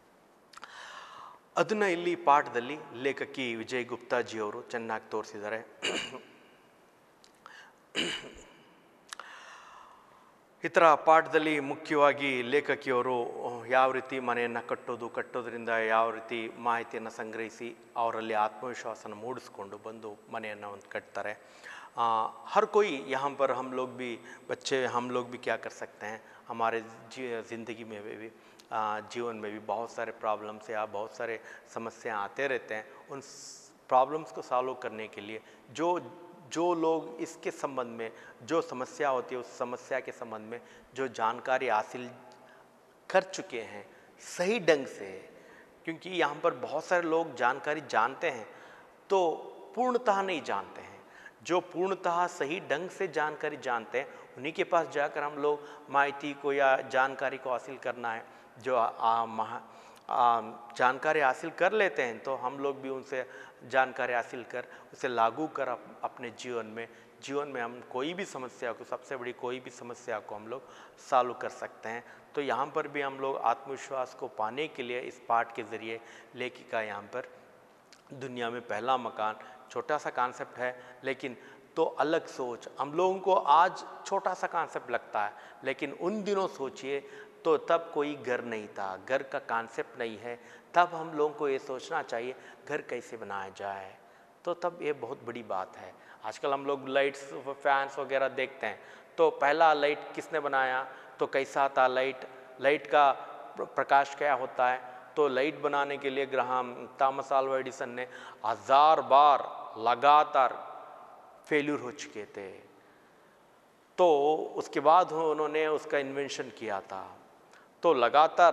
ಅದನ್ನು ಇಲ್ಲಿ ಪಾಠದಲ್ಲಿ ಲೇಖಕಿ ವಿಜಯ್ ಗುಪ್ತಾಜಿಯವರು ಚೆನ್ನಾಗಿ ತೋರಿಸಿದ್ದಾರೆ। ಈ ಥರ ಪಾಠದಲ್ಲಿ ಮುಖ್ಯವಾಗಿ ಲೇಖಕಿಯವರು ಯಾವ ರೀತಿ ಮನೆಯನ್ನು ಕಟ್ಟೋದ್ರಿಂದ ಯಾವ ರೀತಿ ಮಾಹಿತಿಯನ್ನು ಸಂಗ್ರಹಿಸಿ ಅವರಲ್ಲಿ ಆತ್ಮವಿಶ್ವಾಸನ ಮೂಡಿಸ್ಕೊಂಡು ಬಂದು ಮನೆಯನ್ನು ಒಂದು ಕಟ್ತಾರೆ। हर कोई यहाँ पर हम लोग भी बच्चे हम लोग भी क्या कर सकते हैं, हमारे ज़िंदगी में भी जीवन में भी बहुत सारे प्रॉब्लम्स या बहुत सारे समस्या आते रहते हैं। उन प्रॉब्लम्स को सॉल्व करने के लिए जो लोग इसके संबंध में जो समस्या होती है उस समस्या के संबंध में जो जानकारी हासिल कर चुके हैं सही ढंग से, क्योंकि यहाँ पर बहुत सारे लोग जानकारी जानते हैं तो पूर्णतः नहीं जानते हैं। जो पूर्णतः सही ढंग से जानकारी जानते हैं उन्हीं के पास जाकर हम लोग माहिती को या जानकारी को हासिल करना है। जो जानकारी हासिल कर लेते हैं तो हम लोग भी उनसे जानकारी हासिल कर उसे लागू कर अपने जीवन में हम कोई भी समस्या को, सबसे बड़ी कोई भी समस्या को हम लोग सॉल्व कर सकते हैं। तो यहाँ पर भी हम लोग आत्मविश्वास को पाने के लिए इस पाठ के ज़रिए लेखिका यहाँ पर दुनिया में पहला मकान, छोटा सा कॉन्सेप्ट है लेकिन तो अलग सोच। हम लोगों को आज छोटा सा कॉन्सेप्ट लगता है लेकिन उन दिनों सोचिए तो तब कोई घर नहीं था, घर का कॉन्सेप्ट नहीं है, तब हम लोगों को ये सोचना चाहिए घर कैसे बनाया जाए, तो तब ये बहुत बड़ी बात है। आजकल हम लोग लाइट्स फैंस वगैरह देखते हैं तो पहला लाइट किसने बनाया, तो कैसा था लाइट का प्रकाश क्या होता है। तो लाइट बनाने के लिए थॉमस अल्वा एडिसन ने 1000 बार लगातार फेल्यूर हो चुके थे, तो उसके बाद उन्होंने उसका इन्वेंशन किया था। तो लगातार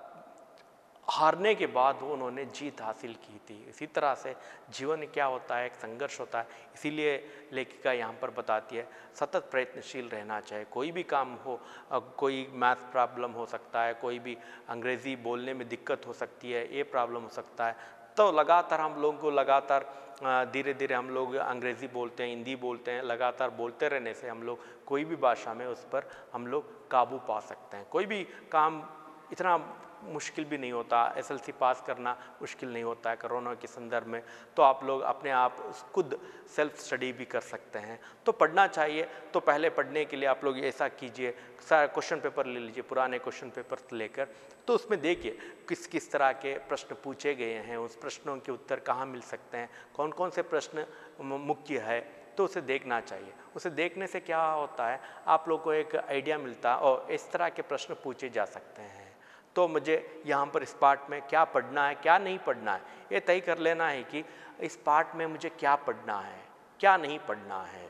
हारने के बाद उन्होंने जीत हासिल की थी। इसी तरह से जीवन क्या होता है, एक संघर्ष होता है। इसीलिए लेखिका यहाँ पर बताती है सतत प्रयत्नशील रहना चाहिए। कोई भी काम हो, कोई मैथ प्रॉब्लम हो सकता है, कोई भी अंग्रेज़ी बोलने में दिक्कत हो सकती है, ये प्रॉब्लम हो सकता है, तो लगातार हम लोगों को धीरे धीरे हम लोग अंग्रेज़ी बोलते हैं, हिंदी बोलते हैं, लगातार बोलते रहने से हम लोग कोई भी भाषा में उस पर हम लोग काबू पा सकते हैं। कोई भी काम इतना मुश्किल भी नहीं होता, एसएलसी पास करना मुश्किल नहीं होता है कोरोना के संदर्भ में। तो आप लोग अपने आप खुद सेल्फ स्टडी भी कर सकते हैं। तो पढ़ना चाहिए। तो पहले पढ़ने के लिए आप लोग ऐसा कीजिए, सारा क्वेश्चन पेपर ले लीजिए, पुराने क्वेश्चन पेपर लेकर, तो उसमें देखिए किस किस तरह के प्रश्न पूछे गए हैं, उस प्रश्नों के उत्तर कहाँ मिल सकते हैं, कौन कौन से प्रश्न मुख्य है, तो उसे देखना चाहिए। उसे देखने से क्या होता है, आप लोग को एक आइडिया मिलता है और इस तरह के प्रश्न पूछे जा सकते हैं। तो मुझे यहाँ पर इस पाठ में क्या पढ़ना है, क्या नहीं पढ़ना है, ये तय कर लेना है कि इस पाठ में मुझे क्या पढ़ना है, क्या नहीं पढ़ना है।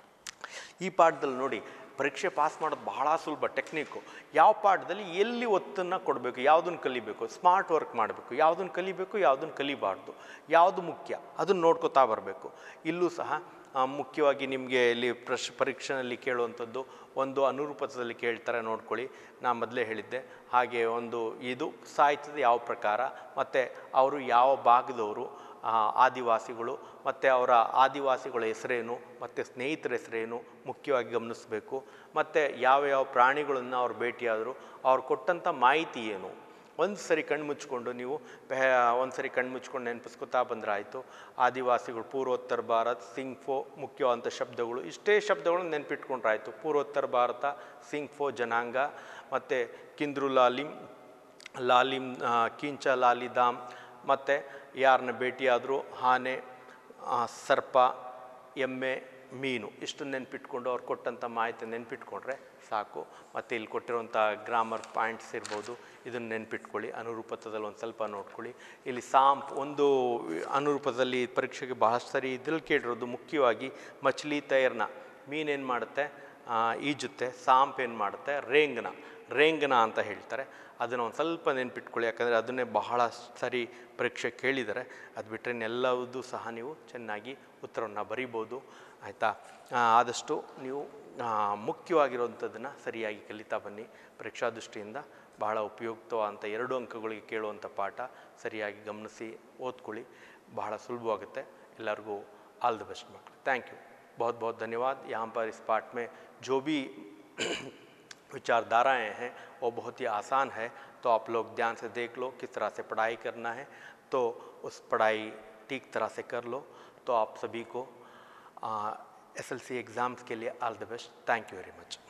ಈ ಪಾಠದಲ್ಲಿ ನೋಡಿ, ಪರೀಕ್ಷೆ ಪಾಸ್ ಮಾಡೋದು ಬಹಳ ಸುಲಭ ಟೆಕ್ನಿಕ್ಕು. ಯಾವ ಪಾಠದಲ್ಲಿ ಎಲ್ಲಿ ಒತ್ತನ್ನು ಕೊಡಬೇಕು, ಯಾವುದನ್ನು ಕಲಿಬೇಕು, ಸ್ಮಾರ್ಟ್ ವರ್ಕ್ ಮಾಡಬೇಕು, ಯಾವುದನ್ನು ಕಲಿಬೇಕು, ಯಾವುದನ್ನು ಕಲಿಬಾರ್ದು, ಯಾವುದು ಮುಖ್ಯ ಅದನ್ನು ನೋಡ್ಕೋತಾ ಬರಬೇಕು. ಇಲ್ಲೂ ಸಹ ಮುಖ್ಯವಾಗಿ ನಿಮಗೆ ಇಲ್ಲಿ ಪರೀಕ್ಷೆಯಲ್ಲಿ ಕೇಳುವಂಥದ್ದು ಒಂದು ಅನುರೂಪದಲ್ಲಿ ಕೇಳ್ತಾರೆ, ನೋಡ್ಕೊಳ್ಳಿ. ನಾನು ಮೊದಲೇ ಹೇಳಿದ್ದೆ ಹಾಗೆ. ಒಂದು ಇದು ಸಾಹಿತ್ಯದ ಯಾವ ಪ್ರಕಾರ ಮತ್ತು ಅವರು ಯಾವ ಭಾಗದವರು, ಆದಿವಾಸಿಗಳು ಮತ್ತು ಅವರ ಆದಿವಾಸಿಗಳ ಹೆಸರೇನು ಮತ್ತು ಸ್ನೇಹಿತರ ಹೆಸರೇನು ಮುಖ್ಯವಾಗಿ ಗಮನಿಸಬೇಕು. ಮತ್ತು ಯಾವ ಪ್ರಾಣಿಗಳನ್ನು ಅವ್ರು ಭೇಟಿಯಾದರು, ಅವ್ರು ಕೊಟ್ಟಂಥ ಮಾಹಿತಿ ಏನು. ಒಂದು ಸರಿ ಕಣ್ಣು ಮುಚ್ಕೊಂಡು ನೀವು ಒಂದು ಸರಿ ಕಣ್ಣು ಮುಚ್ಕೊಂಡು ನೆನಪಿಸ್ಕೊತಾ ಬಂದರೆ ಆಯಿತು. ಆದಿವಾಸಿಗಳು, ಪೂರ್ವೋತ್ತರ ಭಾರತ, ಸಿಂಗ್ಫೋ ಮುಖ್ಯವಾದಂಥ ಶಬ್ದಗಳು, ಇಷ್ಟೇ ಶಬ್ದಗಳನ್ನು ನೆನಪಿಟ್ಕೊಂಡ್ರೆ ಆಯಿತು. ಪೂರ್ವೋತ್ತರ ಭಾರತ, ಸಿಂಗ್ಫೋ ಜನಾಂಗ, ಮತ್ತು ಕಿಂದ್ರು ಲಾಲಿಮ್ ಕಿಂಚ ಲಾಲಿದಾಮ್, ಮತ್ತು ಯಾರನ್ನ ಭೇಟಿಯಾದರೂ ಆನೆ, ಸರ್ಪ, ಎಮ್ಮೆ, ಮೀನು, ಇಷ್ಟು ನೆನಪಿಟ್ಕೊಂಡು ಅವ್ರು ಕೊಟ್ಟಂಥ ಮಾಹಿತಿ ನೆನಪಿಟ್ಕೊಂಡ್ರೆ ಸಾಕು. ಮತ್ತು ಇಲ್ಲಿ ಕೊಟ್ಟಿರುವಂಥ ಗ್ರಾಮರ್ ಪಾಯಿಂಟ್ಸ್ ಇರ್ಬೋದು, ಇದನ್ನು ನೆನಪಿಟ್ಕೊಳ್ಳಿ. ಅನುರೂಪದಲ್ಲಿ ಒಂದು ಸ್ವಲ್ಪ ನೋಡ್ಕೊಳ್ಳಿ. ಇಲ್ಲಿ ಸಾಂಪ್ ಒಂದು ಅನುರೂಪದಲ್ಲಿ ಪರೀಕ್ಷೆಗೆ ಬಹಳಷ್ಟು ಸರಿ ಇದ್ರಲ್ಲಿ ಕೇಳಿರೋದು ಮುಖ್ಯವಾಗಿ ಮಚ್ಲಿ ತೈರ್ನ, ಮೀನೇನು ಮಾಡುತ್ತೆ, ಈಜುತ್ತೆ. ಸಾಂಪ್ ಏನು ಮಾಡುತ್ತೆ, ರೇಂಗನ ಅಂತ ಹೇಳ್ತಾರೆ. ಅದನ್ನು ಒಂದು ಸ್ವಲ್ಪ ನೆನಪಿಟ್ಕೊಳ್ಳಿ, ಯಾಕಂದರೆ ಅದನ್ನೇ ಬಹಳ ಸರಿ ಪರೀಕ್ಷೆ ಕೇಳಿದರೆ. ಅದು ಬಿಟ್ಟರೆ ಎಲ್ಲವೂ ಸಹ ನೀವು ಚೆನ್ನಾಗಿ ಉತ್ತರವನ್ನು ಬರಿಬೋದು, ಆಯಿತಾ. ಆದಷ್ಟು ನೀವು ಮುಖ್ಯವಾಗಿರುವಂಥದ್ದನ್ನು ಸರಿಯಾಗಿ ಕಲಿತಾ ಬನ್ನಿ. ಪರೀಕ್ಷಾ ದೃಷ್ಟಿಯಿಂದ ಬಹಳ ಉಪಯುಕ್ತವಾದಂಥ 2 ಅಂಕಗಳಿಗೆ ಕೇಳುವಂಥ ಪಾಠ ಸರಿಯಾಗಿ ಗಮನಿಸಿ ಓದ್ಕೊಳ್ಳಿ, ಬಹಳ ಸುಲಭವಾಗುತ್ತೆ. ಎಲ್ಲರಿಗೂ ಆಲ್ ದ ಬೆಸ್ಟ್ मಕ್ಕಳು. थैंक यू, बहुत बहुत धन्यवाद। यहाँ पर इस पाठ में जो भी विचारधाराएँ हैं वो बहुत ही आसान है, तो आप लोग ध्यान से देख लो किस तरह से पढ़ाई करना है, तो उस पढ़ाई ठीक तरह से कर लो। तो आप सभी को एसएलसी एग्ज़ाम्स के लिए all the best. Thank you very much.